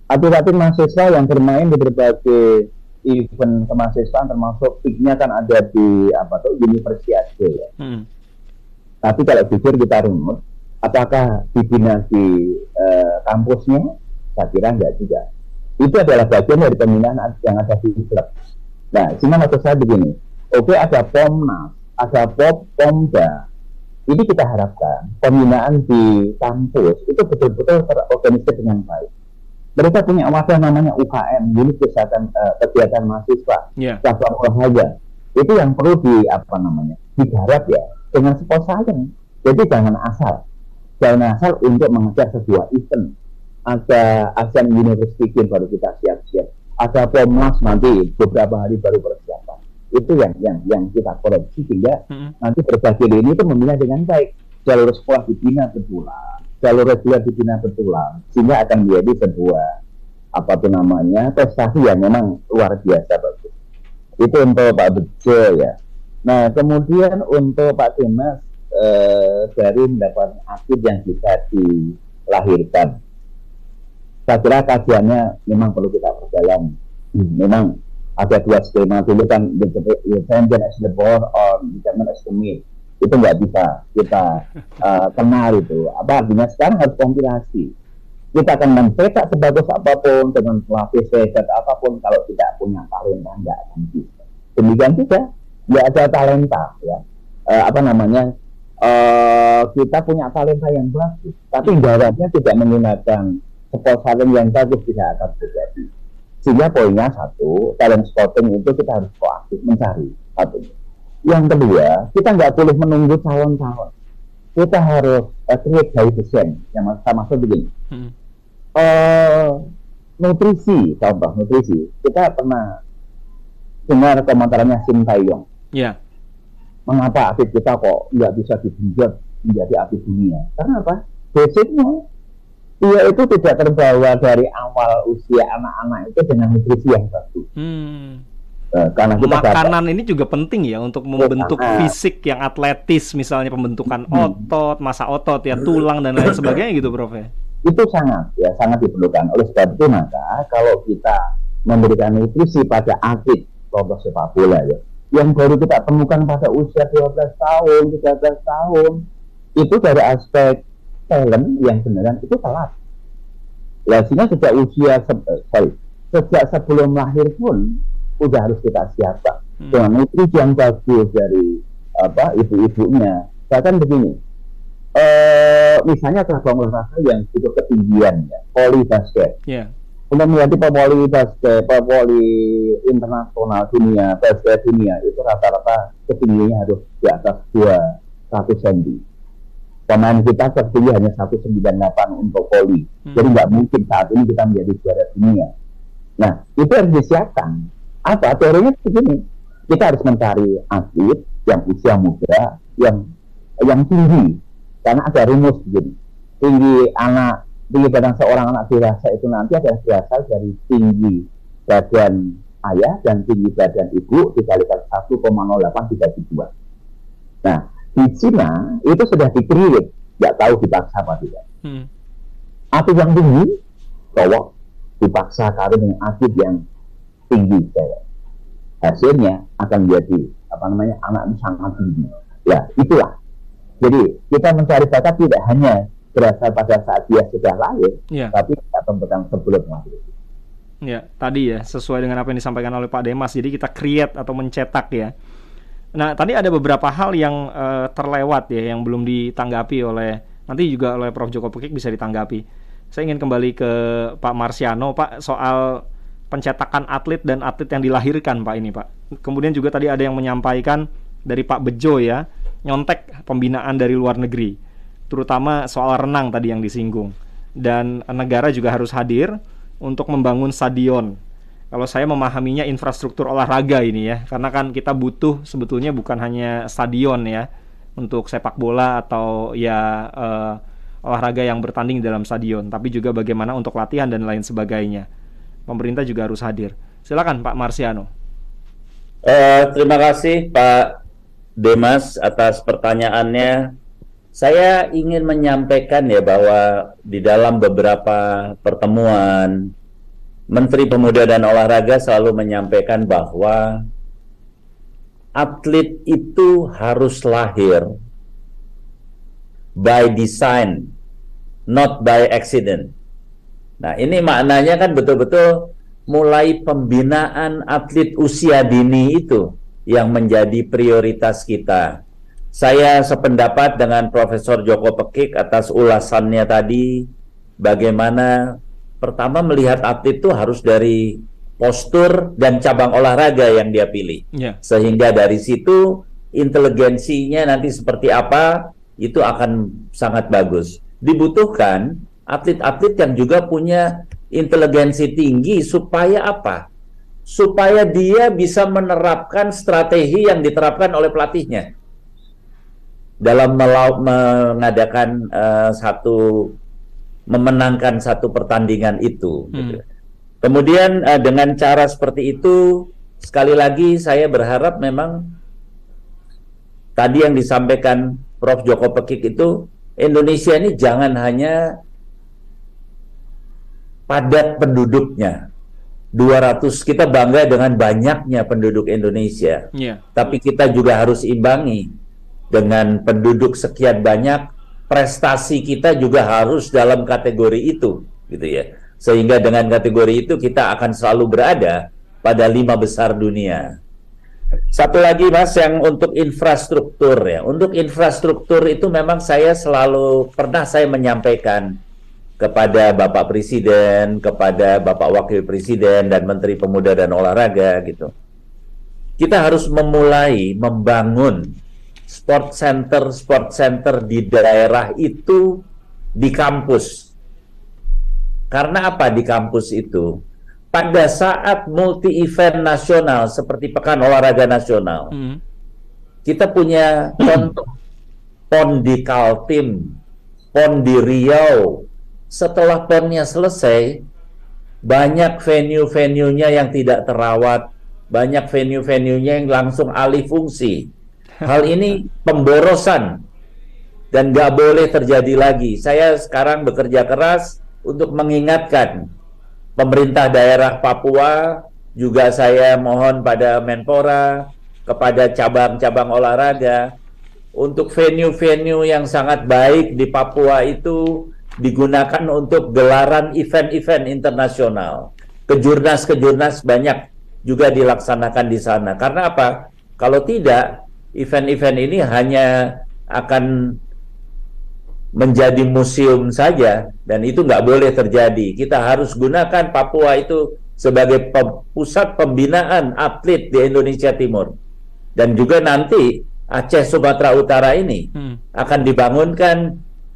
atlet-atlet mahasiswa yang bermain di berbagai event kemahasiswaan, termasuk peaknya kan ada di Universiade ya. Tapi kalau jujur kita runut, apakah dibina di kampusnya? Saya kira enggak juga. Itu adalah bagian dari pembinaan yang ada di klub. Nah, cuma maksud saya begini, oke, ada Pomnas, ada Pomda. Ini kita harapkan pembinaan di kampus itu betul-betul terorganisir dengan baik. Mereka punya wadah namanya UKM, unit kegiatan mahasiswa, cabang olahraga. Itu yang perlu digarap ya dengan sponsor. Jadi jangan asal untuk mengejar sebuah event. Ada Asian University Games baru kita siap-siap. Ada Pomnas nanti beberapa hari baru persiapan. Itu yang kita koreksi sehingga nanti berbagai lini itu membina dengan baik. Jalur sekolah dibina betulan, jalur reguler dibina betulan, sehingga akan menjadi sebuah prestasi yang memang luar biasa bagus. Itu untuk Pak Bejo ya. Nah, kemudian untuk Pak Dimas dari mendapat atlet yang bisa dilahirkan. Saya kira kajiannya memang perlu kita perdalam. Memang ada dua skema dulu kan, Champion as the born or Champion as the made. Itu nggak bisa kita kenal itu. Apa artinya sekarang harus kompilasi. Kita akan mencetak sebagus apapun dengan pelatih sehat apapun, kalau tidak punya talenta nggak akan bisa. Demikian juga nggak ada talenta ya. Kita punya talenta yang bagus, tapi garapnya tidak menggunakan sponsoring yang bagus, tidak akan terjadi. Sehingga poinnya satu, talent scouting itu kita harus proaktif mencari. Satu. Yang kedua, kita nggak boleh menunggu calon-calon. Kita harus create by design. Yang maksud begini. Nutrisi, contoh nutrisi. Kita pernah dengar komentarannya Shin Tae-yong. Yeah. Mengapa atlet kita kok nggak bisa digenjot menjadi atlet dunia? Karena apa? Basicnya dia itu tidak terbawa dari awal usia anak-anak itu dengan nutrisi yang bagus. Karena kita makanan ini juga penting ya untuk membentuk fisik yang atletis, misalnya pembentukan otot, massa otot ya, tulang dan lain sebagainya gitu, Prof. Itu sangat diperlukan. Oleh sebab itu maka kalau kita memberikan nutrisi pada atlet contoh sepak bola ya, yang baru kita temukan pada usia 12 tahun, 13 tahun, itu dari aspek talent yang beneran itu telat. Ya, sehingga sejak sejak sebelum lahir pun udah harus kita siapkan dengan nutrisi yang bagus dari ibu-ibunya. Bahkan begini, misalnya cabang olahraga yang butuh ketinggian ya, voli basket. Untuk menjadi pemoli basket, pemoli internasional dunia, basket dunia itu rata-rata ketinggiannya harus di atas 200 cm. Pemain kita tertinggi hanya 198 untuk voli. Jadi nggak mungkin saat ini kita menjadi juara dunia. Nah, itu harus disiapkan. Apa teorinya begini? Kita harus mencari atlet yang usia muda, yang tinggi. Karena ada rumus begini. Tinggi badan seorang anak dewasa itu nanti adalah berasal dari tinggi badan ayah dan tinggi badan ibu dikalikan 1,08 dibagi 2. Nah, di Cina itu sudah di-create, nggak tahu dipaksa apa tidak. Atlet yang tinggi, cowok dipaksa kawin dengan atlet yang tinggi cewek. Hasilnya akan menjadi anak yang sangat tinggi. Ya, itulah. Jadi kita mencari bakat tidak hanya berasal pada saat dia sudah lahir, tapi kita tentukan sebelum lahir. Ya, tadi ya sesuai dengan apa yang disampaikan oleh Pak Demas. Jadi kita create atau mencetak ya. Nah, tadi ada beberapa hal yang terlewat ya, yang belum ditanggapi nanti juga oleh Prof. Joko Pekik bisa ditanggapi. Saya ingin kembali ke Pak Marsiano, Pak, soal pencetakan atlet dan atlet yang dilahirkan, Pak, ini, Pak. Kemudian juga tadi ada yang menyampaikan dari Pak Bejo ya, nyontek pembinaan dari luar negeri, terutama soal renang tadi yang disinggung. Dan negara juga harus hadir untuk membangun stadion. Kalau saya memahaminya infrastruktur olahraga ini ya, karena kan kita butuh sebetulnya bukan hanya stadion ya untuk sepak bola atau ya olahraga yang bertanding dalam stadion, tapi juga bagaimana untuk latihan dan lain sebagainya. Pemerintah juga harus hadir. Silakan Pak Marsiano. Terima kasih Pak Demas atas pertanyaannya. Saya ingin menyampaikan ya bahwa di dalam beberapa pertemuan Menteri Pemuda dan Olahraga selalu menyampaikan bahwa atlet itu harus lahir by design, not by accident. Nah, ini maknanya kan betul-betul mulai pembinaan atlet usia dini itu yang menjadi prioritas kita. Saya sependapat dengan Profesor Joko Pekik atas ulasannya tadi, bagaimana pertama melihat atlet itu harus dari postur dan cabang olahraga yang dia pilih. Sehingga dari situ inteligensinya nanti seperti apa, itu akan sangat bagus. Dibutuhkan atlet-atlet yang juga punya inteligensi tinggi supaya apa? Supaya dia bisa menerapkan strategi yang diterapkan oleh pelatihnya dalam mengadakan memenangkan satu pertandingan itu. Gitu. Kemudian dengan cara seperti itu, sekali lagi saya berharap memang tadi yang disampaikan Prof. Joko Pekik itu, Indonesia ini jangan hanya padat penduduknya. 200, kita bangga dengan banyaknya penduduk Indonesia. Tapi kita juga harus imbangi dengan penduduk sekian banyak, prestasi kita juga harus dalam kategori itu, gitu ya. Sehingga dengan kategori itu kita akan selalu berada pada 5 besar dunia. Satu lagi Mas, yang untuk infrastruktur ya. Untuk infrastruktur itu memang saya pernah saya menyampaikan kepada Bapak Presiden, kepada Bapak Wakil Presiden dan Menteri Pemuda dan Olahraga gitu. Kita harus memulai membangun sport center di daerah itu di kampus. Karena apa di kampus itu? Pada saat multi-event nasional seperti Pekan Olahraga Nasional, kita punya contoh PON di Kaltim, PON di Riau. Setelah PON-nya selesai, banyak venue-venue-nya yang tidak terawat, banyak venue-venue-nya yang langsung alih fungsi. Hal ini pemborosan dan nggak boleh terjadi lagi. Saya sekarang bekerja keras untuk mengingatkan pemerintah daerah Papua, juga saya mohon pada Menpora, kepada cabang-cabang olahraga, untuk venue-venue yang sangat baik di Papua itu digunakan untuk gelaran event-event internasional. Kejurnas-kejurnas banyak juga dilaksanakan di sana. Karena apa? Kalau tidak, event-event ini hanya akan menjadi museum saja, dan itu nggak boleh terjadi. Kita harus gunakan Papua itu sebagai pusat pembinaan atlet di Indonesia Timur. Dan juga nanti Aceh Sumatera Utara ini akan dibangunkan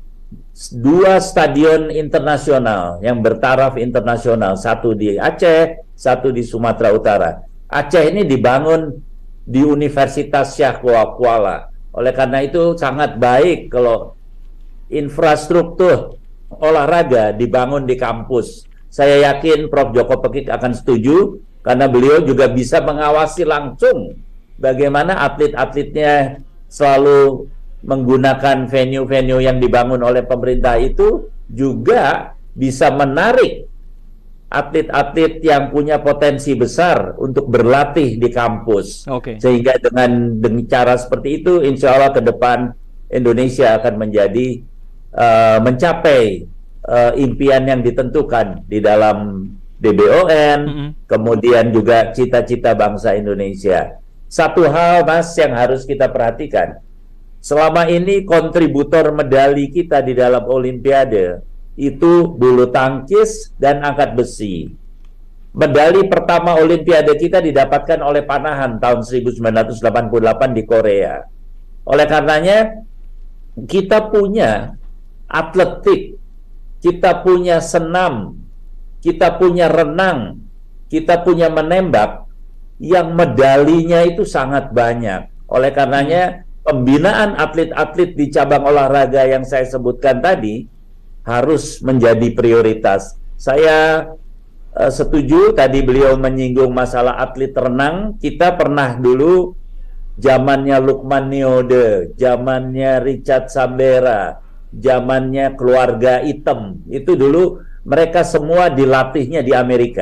2 stadion internasional yang bertaraf internasional, satu di Aceh, satu di Sumatera Utara. Aceh ini dibangun di Universitas Syah Kuala. Oleh karena itu sangat baik kalau infrastruktur olahraga dibangun di kampus. Saya yakin Prof. Joko Pekik akan setuju, karena beliau juga bisa mengawasi langsung bagaimana atlet-atletnya selalu menggunakan venue-venue yang dibangun oleh pemerintah itu, juga bisa menarik atlet-atlet yang punya potensi besar untuk berlatih di kampus. Sehingga dengan cara seperti itu, insya Allah ke depan Indonesia akan menjadi mencapai impian yang ditentukan di dalam DBON, kemudian juga cita-cita bangsa Indonesia. Satu hal Mas yang harus kita perhatikan, selama ini kontributor medali kita di dalam Olimpiade itu bulu tangkis dan angkat besi. Medali pertama Olimpiade kita didapatkan oleh Panahan tahun 1988 di Korea. Oleh karenanya kita punya atletik, kita punya senam, kita punya renang, kita punya menembak yang medalinya itu sangat banyak. Oleh karenanya pembinaan atlet-atlet di cabang olahraga yang saya sebutkan tadi harus menjadi prioritas. Saya setuju tadi beliau menyinggung masalah atlet renang. Kita pernah dulu zamannya Lukman Niode, zamannya Richard Sambera, zamannya keluarga Item, itu dulu mereka semua dilatihnya di Amerika.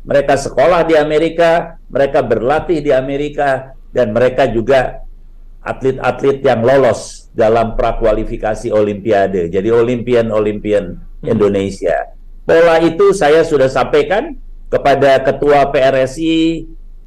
mereka sekolah di Amerika, mereka berlatih di Amerika, dan mereka juga atlet-atlet yang lolos dalam prakualifikasi Olimpiade. Jadi Olimpian Indonesia. Pola itu saya sudah sampaikan kepada Ketua PRSI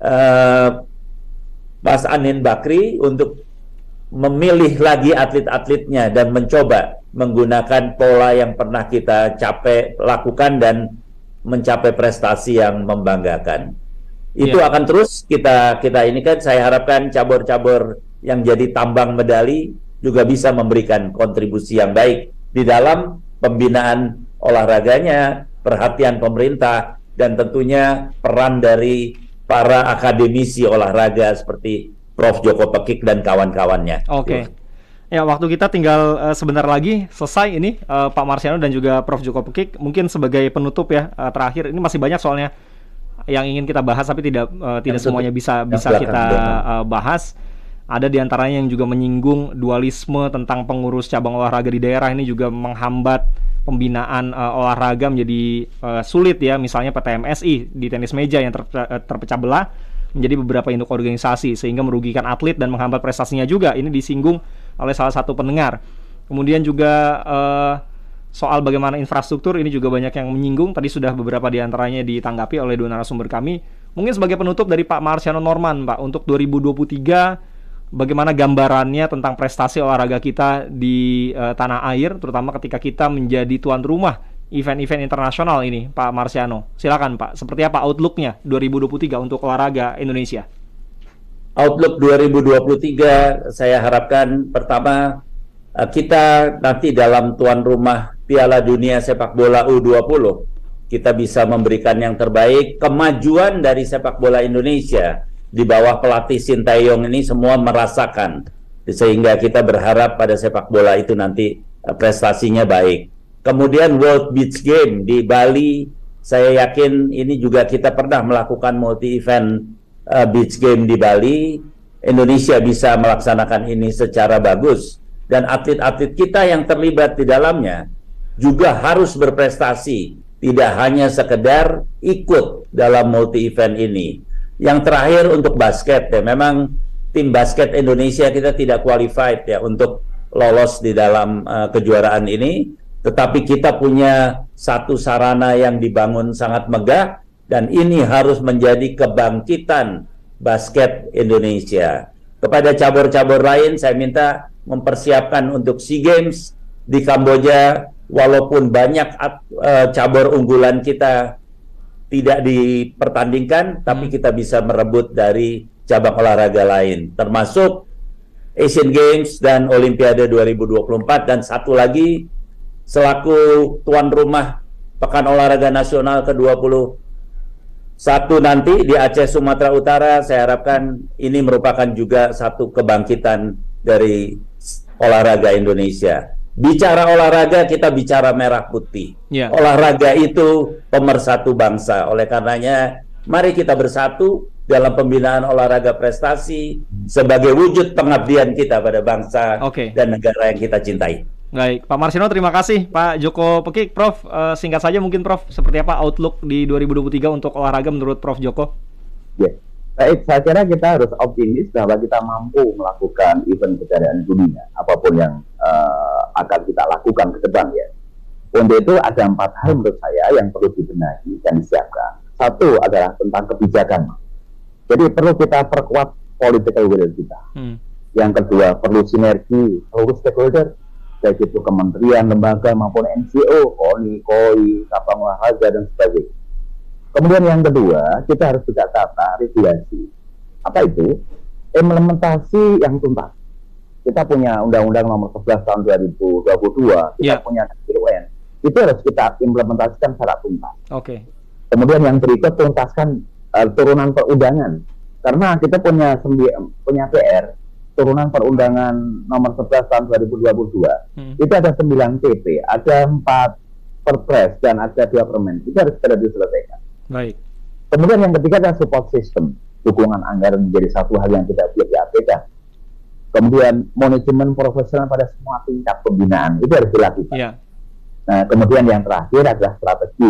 Mas Anin Bakri untuk memilih lagi atlet-atletnya dan mencoba menggunakan pola yang pernah kita lakukan dan mencapai prestasi yang membanggakan. Itu akan terus kita ini kan, saya harapkan cabur-cabur yang jadi tambang medali juga bisa memberikan kontribusi yang baik di dalam pembinaan olahraganya, perhatian pemerintah, dan tentunya peran dari para akademisi olahraga seperti Prof. Joko Pekik dan kawan-kawannya. Oke. Ya, waktu kita tinggal sebentar lagi selesai ini, Pak Marsiano dan juga Prof. Joko Pekik. Mungkin sebagai penutup ya, terakhir, ini masih banyak soalnya yang ingin kita bahas, tapi tidak semuanya bisa kita bahas. Ada diantaranya yang juga menyinggung dualisme tentang pengurus cabang olahraga di daerah, ini juga menghambat pembinaan olahraga menjadi sulit ya. Misalnya PTMSI di tenis meja yang terpecah belah menjadi beberapa induk organisasi sehingga merugikan atlet dan menghambat prestasinya juga. Ini disinggung oleh salah satu pendengar. Kemudian juga soal bagaimana infrastruktur, ini juga banyak yang menyinggung. Tadi sudah beberapa diantaranya ditanggapi oleh dua narasumber kami. Mungkin sebagai penutup dari Pak Marsiano Norman, Pak, untuk 2023, bagaimana gambarannya tentang prestasi olahraga kita di tanah air, terutama ketika kita menjadi tuan rumah event-event internasional ini, Pak Marsiano. Silakan Pak, seperti apa outlook-nya 2023 untuk olahraga Indonesia? Outlook 2023, saya harapkan pertama kita nanti dalam tuan rumah Piala Dunia Sepak Bola U20, kita bisa memberikan yang terbaik. Kemajuan dari sepak bola Indonesia di bawah pelatih Sintayong ini semua merasakan, sehingga kita berharap pada sepak bola itu nanti prestasinya baik. Kemudian World Beach Game di Bali, saya yakin ini juga kita pernah melakukan multi-event beach game di Bali. Indonesia bisa melaksanakan ini secara bagus, dan atlet-atlet kita yang terlibat di dalamnya juga harus berprestasi, tidak hanya sekedar ikut dalam multi-event ini. Yang terakhir untuk basket ya, memang tim basket Indonesia kita tidak qualified ya untuk lolos di dalam kejuaraan ini. Tetapi kita punya satu sarana yang dibangun sangat megah, dan ini harus menjadi kebangkitan basket Indonesia. Kepada cabur-cabur lain, saya minta mempersiapkan untuk SEA Games di Kamboja. Walaupun banyak cabur unggulan kita tidak dipertandingkan, tapi kita bisa merebut dari cabang olahraga lain, termasuk Asian Games dan Olimpiade 2024, dan satu lagi, selaku tuan rumah Pekan Olahraga Nasional ke-21 nanti di Aceh, Sumatera Utara, saya harapkan ini merupakan juga satu kebangkitan dari olahraga Indonesia. Bicara olahraga, kita bicara merah putih. Olahraga itu pemersatu bangsa. Oleh karenanya, mari kita bersatu dalam pembinaan olahraga prestasi sebagai wujud pengabdian kita pada bangsa dan negara yang kita cintai. Baik, Pak Marsiano, terima kasih. Pak Joko Pekik, Prof, singkat saja mungkin Prof, seperti apa outlook di 2023 untuk olahraga menurut Prof Joko? Ya, baik, saya kira kita harus optimis bahwa kita mampu melakukan event kejuaraan dunia, apapun yang akan kita lakukan ke depan ya. Untuk itu ada 4 hal menurut saya yang perlu dibenahi dan disiapkan. Satu adalah tentang kebijakan. Jadi perlu kita perkuat political will kita. Yang kedua, perlu sinergi seluruh stakeholder, baik itu kementerian, lembaga maupun NGO, KONI, cabang olahraga dan sebagainya. Kemudian yang kedua, kita harus juga tata regulasi. Apa itu? Implementasi yang tuntas. Kita punya Undang-Undang Nomor 11 Tahun 2022, kita punya UN. Itu harus kita implementasikan secara tuntas. Kemudian yang berikut, tuntaskan turunan perundangan. Karena kita punya PR, turunan perundangan nomor 11 tahun 2022. Itu ada 9 PP, ada 4 perpres dan ada 2 permen. Itu harus segera diselesaikan. Baik. Kemudian yang ketiga adalah support system. Dukungan anggaran menjadi satu hal yang tidak bisa diabaikan. Kemudian manajemen profesional pada semua tingkat pembinaan itu harus dilakukan. Nah, kemudian yang terakhir adalah strategi. Yang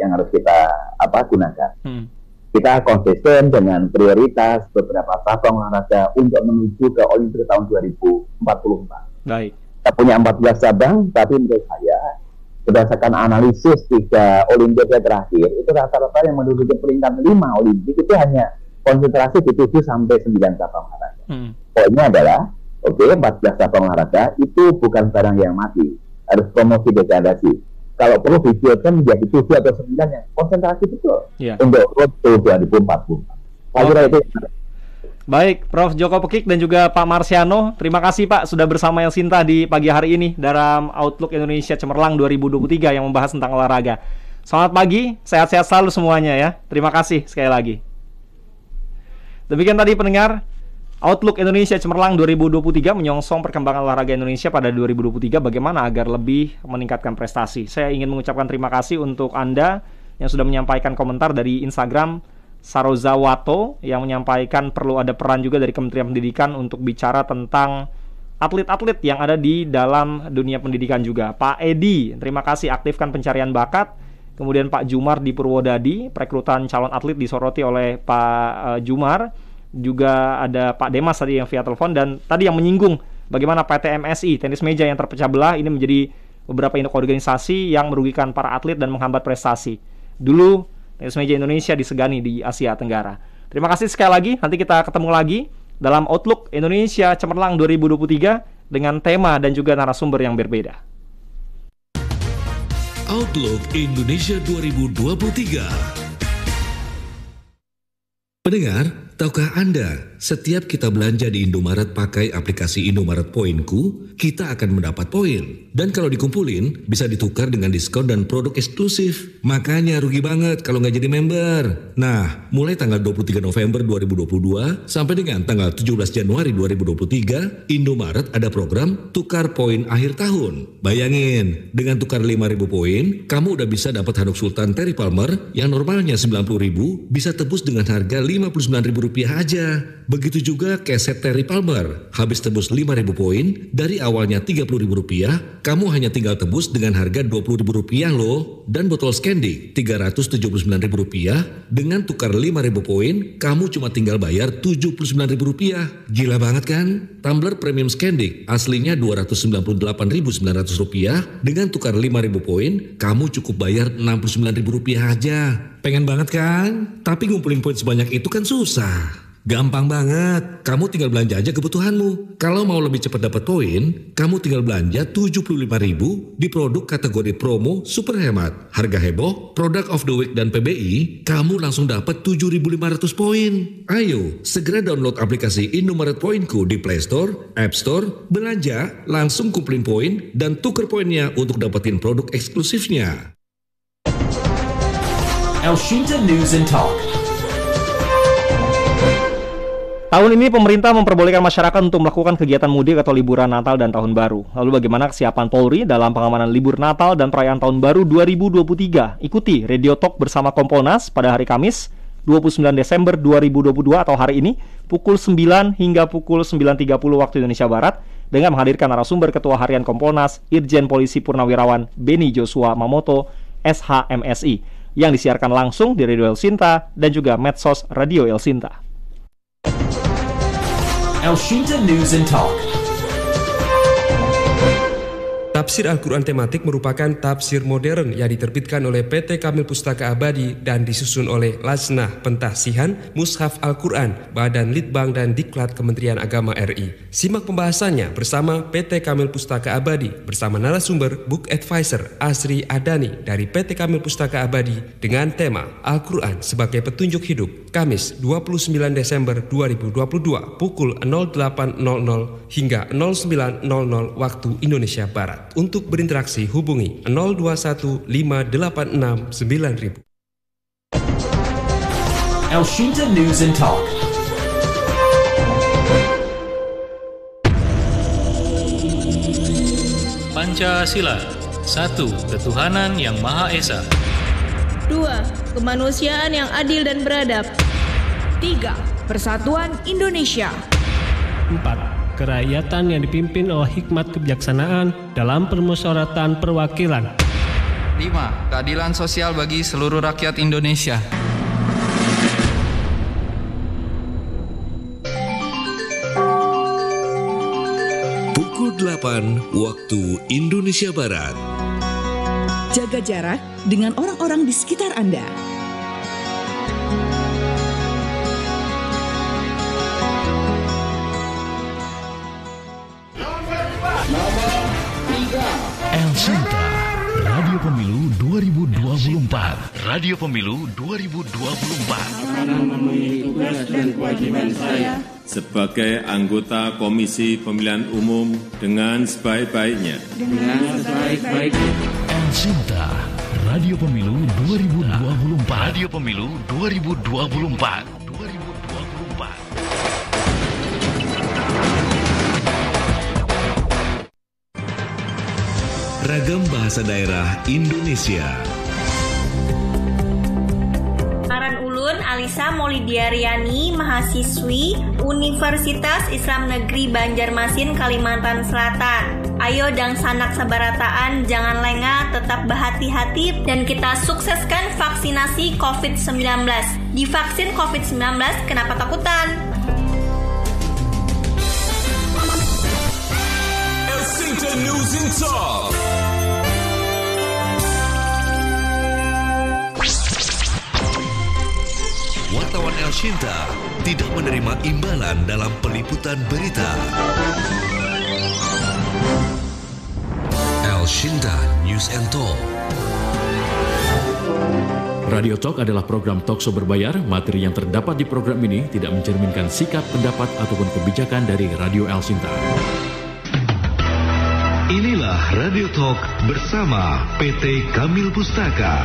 yang harus kita gunakan. Kita konsisten dengan prioritas beberapa cabang olahraga untuk menuju ke Olimpiade tahun 2044. Baik. Kita punya 14 cabang, tapi menurut saya berdasarkan analisis 3 Olimpiade terakhir, itu rata-rata yang menduduki peringkat 5 Olimpik itu hanya konsentrasi di 7 sampai 9 cabang olahraga. Poinnya adalah, 14 cabang olahraga itu bukan barang yang mati, harus promosi degradasi. Kalau perlu dibuatkan menjadi 7 atau 9 yang konsentrasi betul untuk Road to 2040. Saya kira itu. Baik, Prof. Djoko Pekik dan juga Pak Marsiano, terima kasih Pak sudah bersama Elsinta di pagi hari ini dalam Outlook Indonesia Cemerlang 2023 yang membahas tentang olahraga. Selamat pagi, sehat-sehat selalu semuanya ya. Terima kasih sekali lagi. Demikian tadi pendengar, Outlook Indonesia Cemerlang 2023 menyongsong perkembangan olahraga Indonesia pada 2023 bagaimana agar lebih meningkatkan prestasi. Saya ingin mengucapkan terima kasih untuk Anda yang sudah menyampaikan komentar dari Instagram Sarozawato yang menyampaikan perlu ada peran juga dari Kementerian Pendidikan untuk bicara tentang atlet-atlet yang ada di dalam dunia pendidikan juga. Pak Edi, terima kasih aktifkan pencarian bakat. Kemudian Pak Jumar di Purwodadi, perekrutan calon atlet disoroti oleh Pak Jumar. Juga ada Pak Demas tadi yang via telepon, dan tadi yang menyinggung bagaimana PT MSI, tenis meja yang terpecah belah, ini menjadi beberapa induk organisasi yang merugikan para atlet dan menghambat prestasi. Dulu tenis meja Indonesia disegani di Asia Tenggara. Terima kasih sekali lagi. Nanti kita ketemu lagi dalam Outlook Indonesia Cemerlang 2023 dengan tema dan juga narasumber yang berbeda. Outlook Indonesia 2023. Pendengar, tahukah Anda, setiap kita belanja di Indomaret pakai aplikasi Indomaret Poinku, kita akan mendapat poin. Dan kalau dikumpulin, bisa ditukar dengan diskon dan produk eksklusif. Makanya rugi banget kalau nggak jadi member. Nah, mulai tanggal 23 November 2022 sampai dengan tanggal 17 Januari 2023, Indomaret ada program tukar poin akhir tahun. Bayangin, dengan tukar 5.000 poin, kamu udah bisa dapat handuk Sultan Terry Palmer yang normalnya 90.000, bisa tebus dengan harga Rp59.000 aja. Begitu juga keset Terry Palmer. Habis tebus 5.000 poin, dari awalnya Rp30.000, kamu hanya tinggal tebus dengan harga Rp20.000 loh. Dan botol Scandic Rp379.000, dengan tukar 5.000 poin, kamu cuma tinggal bayar Rp79.000. Gila banget kan? Tumbler Premium Scandic aslinya Rp298.900, dengan tukar 5.000 poin, kamu cukup bayar Rp69.000 aja. Pengen banget kan? Tapi ngumpulin poin sebanyak itu kan susah. Gampang banget, kamu tinggal belanja aja kebutuhanmu. Kalau mau lebih cepat dapat poin, kamu tinggal belanja 75.000 di produk kategori promo super hemat. Harga heboh, produk of the week dan PBI, kamu langsung dapat 7.500 poin. Ayo, segera download aplikasi Indomaret Poinku di Play Store, App Store, belanja, langsung kumpulin poin, dan tuker poinnya untuk dapetin produk eksklusifnya. Elsinta News and Talk. Tahun ini pemerintah memperbolehkan masyarakat untuk melakukan kegiatan mudik atau liburan Natal dan Tahun Baru. Lalu bagaimana kesiapan Polri dalam pengamanan libur Natal dan perayaan Tahun Baru 2023? Ikuti Radio Talk bersama Kompolnas pada hari Kamis 29 Desember 2022 atau hari ini pukul 9 hingga pukul 9.30 waktu Indonesia Barat dengan menghadirkan narasumber Ketua Harian Kompolnas Irjen Polisi Purnawirawan Beni Joshua Mamoto SHMSI yang disiarkan langsung di Radio Elsinta dan juga medsos Radio Elsinta. Elsinta News and Talk. Tafsir Al-Quran tematik merupakan tafsir modern yang diterbitkan oleh PT Kamil Pustaka Abadi dan disusun oleh Lajnah Pentafsiran Mushaf Al-Quran, Badan Litbang dan Diklat Kementerian Agama RI. Simak pembahasannya bersama PT Kamil Pustaka Abadi bersama narasumber Book Advisor Asri Adani dari PT Kamil Pustaka Abadi dengan tema Al-Quran sebagai Petunjuk Hidup. Kamis 29 Desember 2022 pukul 08.00 hingga 09.00 waktu Indonesia Barat. Untuk berinteraksi hubungi 021 586 9000. Elsinta News and Talk. Pancasila. 1. Ketuhanan yang Maha Esa. 2. Kemanusiaan yang adil dan beradab. 3. Persatuan Indonesia. 4. Kerakyatan yang dipimpin oleh hikmat kebijaksanaan dalam permusyawaratan perwakilan. 5. Keadilan sosial bagi seluruh rakyat Indonesia. Pukul 8 waktu Indonesia Barat. Jaga jarak dengan orang-orang di sekitar Anda. El Sinta, Radio Pemilu 2024. Radio Pemilu 2024. Memenuhi tugas dan kewajiban saya sebagai anggota Komisi Pemilihan Umum dengan sebaik-baiknya. El Sinta, Radio Pemilu 2024. Radio Pemilu 2024. Ragam bahasa daerah Indonesia. Ulun Alisa Maulidiaryani, mahasiswi Universitas Islam Negeri Banjarmasin, Kalimantan Selatan. Ayo dang sanak sabarataan, jangan lengah, tetap berhati-hati dan kita sukseskan vaksinasi COVID-19. Divaksin COVID-19, kenapa takutan? El Sinta News and Talk. Wartawan El Sinta tidak menerima imbalan dalam peliputan berita. El Sinta News and Talk. Radio Talk adalah program talkshow berbayar. Materi yang terdapat di program ini tidak mencerminkan sikap, pendapat, ataupun kebijakan dari Radio El Sinta. Inilah Radio Talk bersama PT Kamil Pustaka.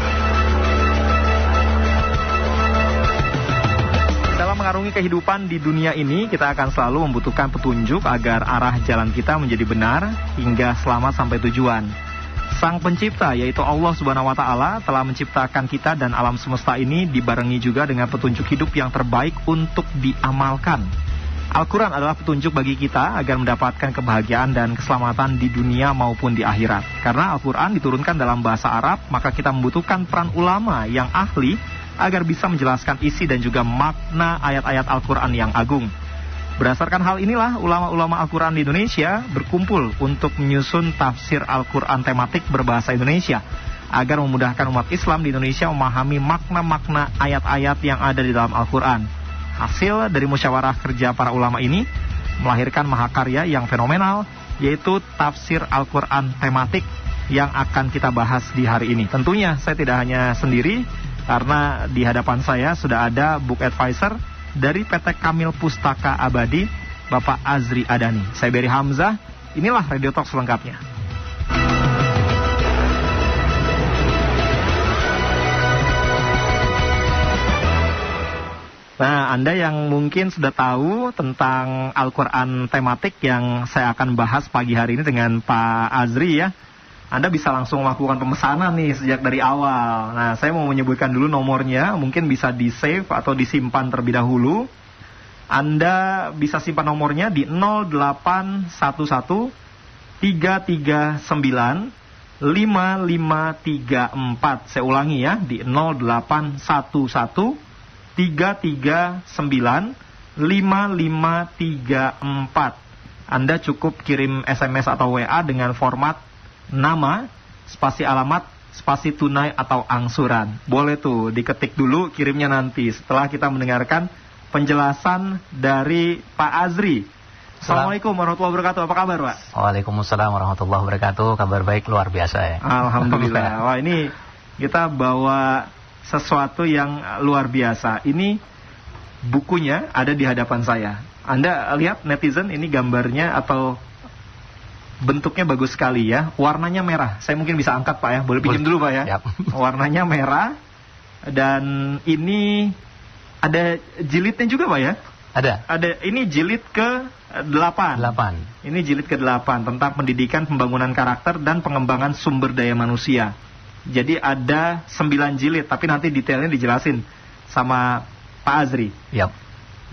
Dalam mengarungi kehidupan di dunia ini, kita akan selalu membutuhkan petunjuk agar arah jalan kita menjadi benar hingga selamat sampai tujuan. Sang pencipta, yaitu Allah Subhanahu wa Ta'ala, telah menciptakan kita dan alam semesta ini dibarengi juga dengan petunjuk hidup yang terbaik untuk diamalkan. Al-Quran adalah petunjuk bagi kita agar mendapatkan kebahagiaan dan keselamatan di dunia maupun di akhirat. Karena Al-Quran diturunkan dalam bahasa Arab, maka kita membutuhkan peran ulama yang ahli agar bisa menjelaskan isi dan juga makna ayat-ayat Al-Quran yang agung. Berdasarkan hal inilah, ulama-ulama Al-Quran di Indonesia berkumpul untuk menyusun tafsir Al-Quran tematik berbahasa Indonesia, agar memudahkan umat Islam di Indonesia memahami makna-makna ayat-ayat yang ada di dalam Al-Quran. Hasil dari musyawarah kerja para ulama ini melahirkan mahakarya yang fenomenal, yaitu tafsir Al-Quran tematik yang akan kita bahas di hari ini. Tentunya saya tidak hanya sendiri, karena di hadapan saya sudah ada book advisor dari PT Kamil Pustaka Abadi, Bapak Azri Adani. Saya Beri Hamzah, inilah Radio Talk selengkapnya. Nah, Anda yang mungkin sudah tahu tentang Al-Quran tematik yang saya akan bahas pagi hari ini dengan Pak Azri ya, Anda bisa langsung melakukan pemesanan nih sejak dari awal. Nah, saya mau menyebutkan dulu nomornya, mungkin bisa di-save atau disimpan terlebih dahulu. Anda bisa simpan nomornya di 0811 339 5534. Saya ulangi ya, di 0811 339 5534. Anda cukup kirim SMS atau WA dengan format nama, spasi alamat, spasi tunai atau angsuran. Boleh tuh diketik dulu, kirimnya nanti setelah kita mendengarkan penjelasan dari Pak Azri. Assalamualaikum warahmatullahi wabarakatuh. Apa kabar, Pak? Waalaikumsalam warahmatullahi wabarakatuh. Kabar baik, luar biasa ya. Alhamdulillah. Wah, ini kita bawa sesuatu yang luar biasa. Ini bukunya ada di hadapan saya. Anda lihat netizen, ini gambarnya atau bentuknya bagus sekali ya. Warnanya merah. Saya mungkin bisa angkat, Pak ya. Boleh pinjam dulu, Pak ya. Yep. Warnanya merah. Dan ini ada jilidnya juga, Pak ya. Ada. Ini jilid ke-8. Ini jilid ke-8 tentang pendidikan, pembangunan karakter dan pengembangan sumber daya manusia. Jadi ada 9 jilid, tapi nanti detailnya dijelasin sama Pak Azri. Yap.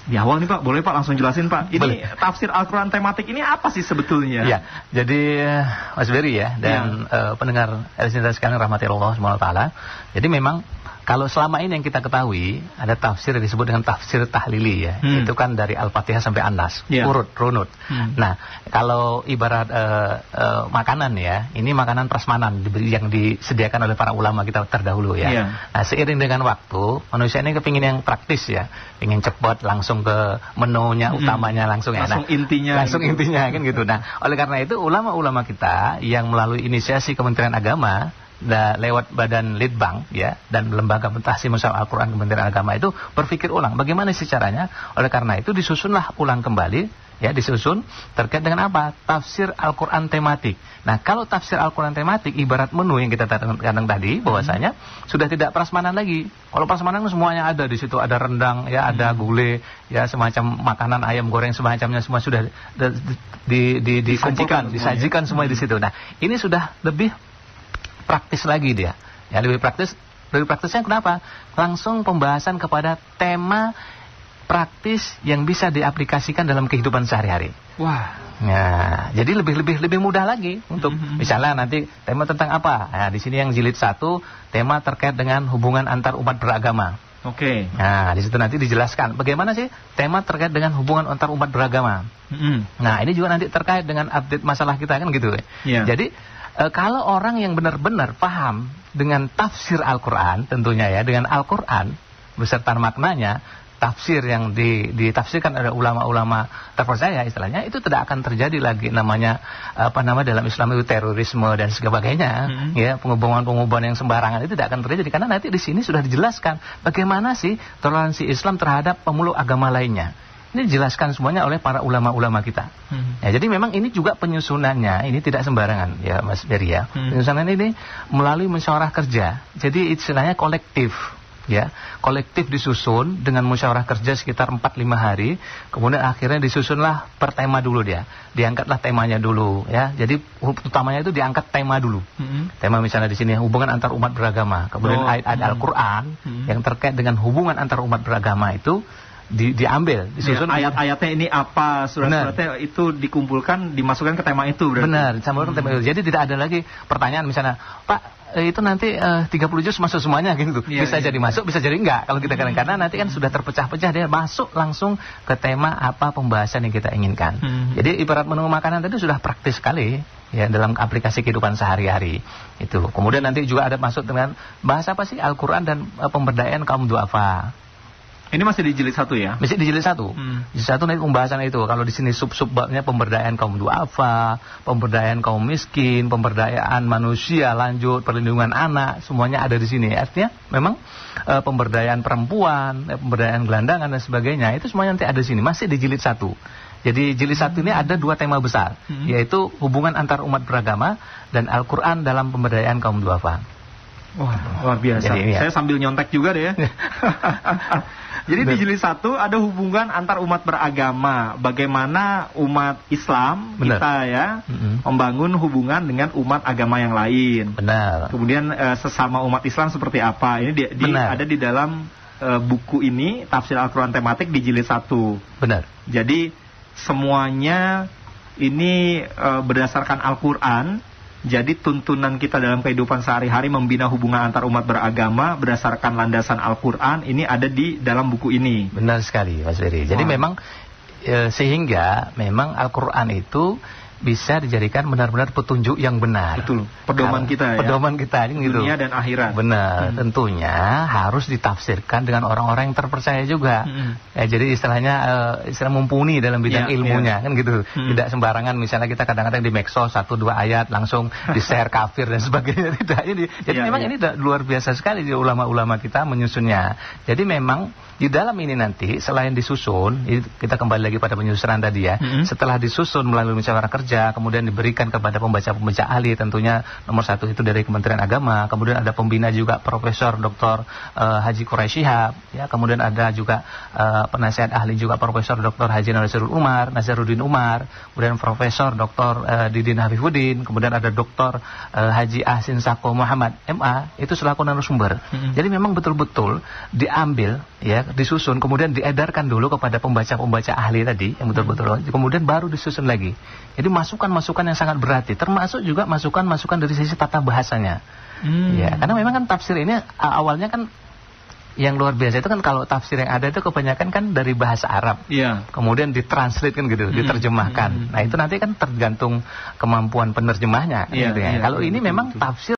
Di awal nih Pak, boleh Pak langsung jelasin Pak. Ini tafsir Al-Quran tematik ini apa sih sebetulnya? Ya, jadi Mas Berry ya dan pendengar LCT sekarang rahmati Allah SWT. Jadi memang kalau selama ini yang kita ketahui ada tafsir yang disebut dengan tafsir tahlili ya. Itu kan dari Al-Fatihah sampai An-Nas, runut. Nah, kalau ibarat makanan ya, ini makanan prasmanan yang disediakan oleh para ulama kita terdahulu ya. Nah, seiring dengan waktu, manusia ini kepingin yang praktis ya, ingin cepat langsung ke menunya utamanya langsung ya. Langsung intinya kan gitu. Nah, oleh karena itu ulama-ulama kita yang melalui inisiasi Kementerian Agama lewat Badan Litbang ya dan Lembaga Pentahsin Mushaf Al-Quran Kementerian Agama itu berpikir ulang bagaimana sih caranya. Oleh karena itu disusunlah ulang kembali ya, disusun terkait dengan apa? Tafsir Al-Quran tematik. Nah, kalau tafsir Al-Quran tematik ibarat menu yang kita katakan tadi bahwasanya sudah tidak prasmanan lagi. Kalau prasmanan semuanya ada di situ, ada rendang ya, ada gulai ya, semacam makanan ayam goreng semacamnya semua sudah disajikan semua di situ. Nah, ini sudah lebih praktis lagi dia. Ya, lebih praktisnya kenapa? Langsung pembahasan kepada tema praktis yang bisa diaplikasikan dalam kehidupan sehari-hari. Wah. Nah, jadi lebih mudah lagi untuk misalnya nanti tema tentang apa? Nah, di sini yang jilid 1 tema terkait dengan hubungan antar umat beragama. Oke. Nah, di situ nanti dijelaskan bagaimana sih tema terkait dengan hubungan antar umat beragama. Nah, ini juga nanti terkait dengan update masalah kita kan gitu. Jadi kalau orang yang benar-benar paham dengan tafsir Al-Quran tentunya ya, dengan Al-Quran beserta maknanya, tafsir yang ditafsirkan oleh ulama-ulama terpercaya istilahnya, itu tidak akan terjadi lagi namanya dalam Islam itu terorisme dan sebagainya ya, penghubungan yang sembarangan itu tidak akan terjadi karena nanti di sini sudah dijelaskan bagaimana sih toleransi Islam terhadap pemeluk agama lainnya. Ini dijelaskan semuanya oleh para ulama-ulama kita. Ya, jadi memang ini juga penyusunannya ini tidak sembarangan ya Mas Berry ya. Penyusunan ini melalui musyawarah kerja. Jadi istilahnya kolektif. Ya, kolektif disusun dengan musyawarah kerja sekitar 4-5 hari, kemudian akhirnya disusunlah per tema dulu dia. Diangkatlah temanya dulu ya. Jadi utamanya itu diangkat tema dulu. Tema misalnya di sini hubungan antar umat beragama. Kemudian ayat-ayat Al-Qur'an yang terkait dengan hubungan antar umat beragama itu diambil, disusun ayat-ayatnya ini apa, surat-suratnya itu dikumpulkan, dimasukkan ke tema itu berarti. Benar, dimasukkan ke tema itu. Jadi tidak ada lagi pertanyaan misalnya, Pak itu nanti 30 juz masuk semuanya gitu. Bisa jadi masuk, bisa jadi enggak. Kalau kita karena nanti kan sudah terpecah-pecah, dia masuk langsung ke tema apa pembahasan yang kita inginkan. Jadi ibarat menu makanan tadi sudah praktis sekali ya dalam aplikasi kehidupan sehari-hari itu. Kemudian nanti juga ada masuk dengan bahasa apa sih Al-Quran dan pemberdayaan kaum duafa. Ini masih di jilid 1 ya? Masih di jilid 1. Jilid 1 nanti pembahasan itu. Kalau di sini sub-sub babnya pemberdayaan kaum duafa, pemberdayaan kaum miskin, pemberdayaan manusia, lanjut perlindungan anak, semuanya ada di sini. Artinya memang pemberdayaan perempuan, pemberdayaan gelandangan dan sebagainya, itu semuanya nanti ada di sini. Masih di jilid 1. Jadi jilid 1 ini ada 2 tema besar, yaitu hubungan antar umat beragama dan Al-Quran dalam pemberdayaan kaum duafa. Wah, luar biasa. Jadi, saya sambil nyontek juga deh ya. Jadi di jilid 1 ada hubungan antar umat beragama. Bagaimana umat Islam kita ya membangun hubungan dengan umat agama yang lain. Benar. Kemudian sesama umat Islam seperti apa. Ini ada di dalam buku ini tafsir Al-Quran tematik di jilid 1. Benar. Jadi semuanya ini berdasarkan Al-Quran. Jadi tuntunan kita dalam kehidupan sehari-hari membina hubungan antar umat beragama berdasarkan landasan Al-Quran ini ada di dalam buku ini. Benar sekali Mas Berry. Jadi memang sehingga memang Al-Quran itu bisa dijadikan benar-benar petunjuk yang benar. Betul. Pedoman kita ya. Pedoman kita gitu. Dunia dan akhirat. Benar. Tentunya harus ditafsirkan dengan orang-orang yang terpercaya juga. Ya, jadi istilahnya istilah mumpuni dalam bidang ilmunya kan gitu. Tidak sembarangan misalnya kita kadang-kadang di medsos 1-2 ayat langsung di-share kafir dan sebagainya. Tidak ini. Jadi memang ini luar biasa sekali di ulama-ulama kita menyusunnya. Jadi memang di dalam ini nanti selain disusun, kita kembali lagi pada penyusunan tadi ya. Setelah disusun melalui musyawarah kerja pekerja, kemudian diberikan kepada pembaca-pembaca ahli, tentunya nomor 1 itu dari Kementerian Agama, kemudian ada pembina juga Profesor Dr. Haji Quraish Shihab, ya, kemudian ada juga penasihat ahli juga Profesor Dr. Haji Nazaruddin Umar, kemudian Profesor Dr. Didin Hafifuddin, kemudian ada Dr. Haji Ahsin Sako Muhammad MA, itu selaku narasumber. Jadi memang betul-betul diambil, ya, disusun, kemudian diedarkan dulu kepada pembaca-pembaca ahli tadi, yang betul-betul, kemudian baru disusun lagi. Jadi masukan-masukan yang sangat berarti, termasuk juga masukan-masukan dari sisi tata bahasanya. Ya, karena memang kan tafsir ini awalnya kan yang luar biasa itu kan, kalau tafsir yang ada itu kebanyakan kan dari bahasa Arab, kemudian ditranslate kan gitu, diterjemahkan. Nah itu nanti kan tergantung kemampuan penerjemahnya. Gitu ya. Kalau ini memang tafsir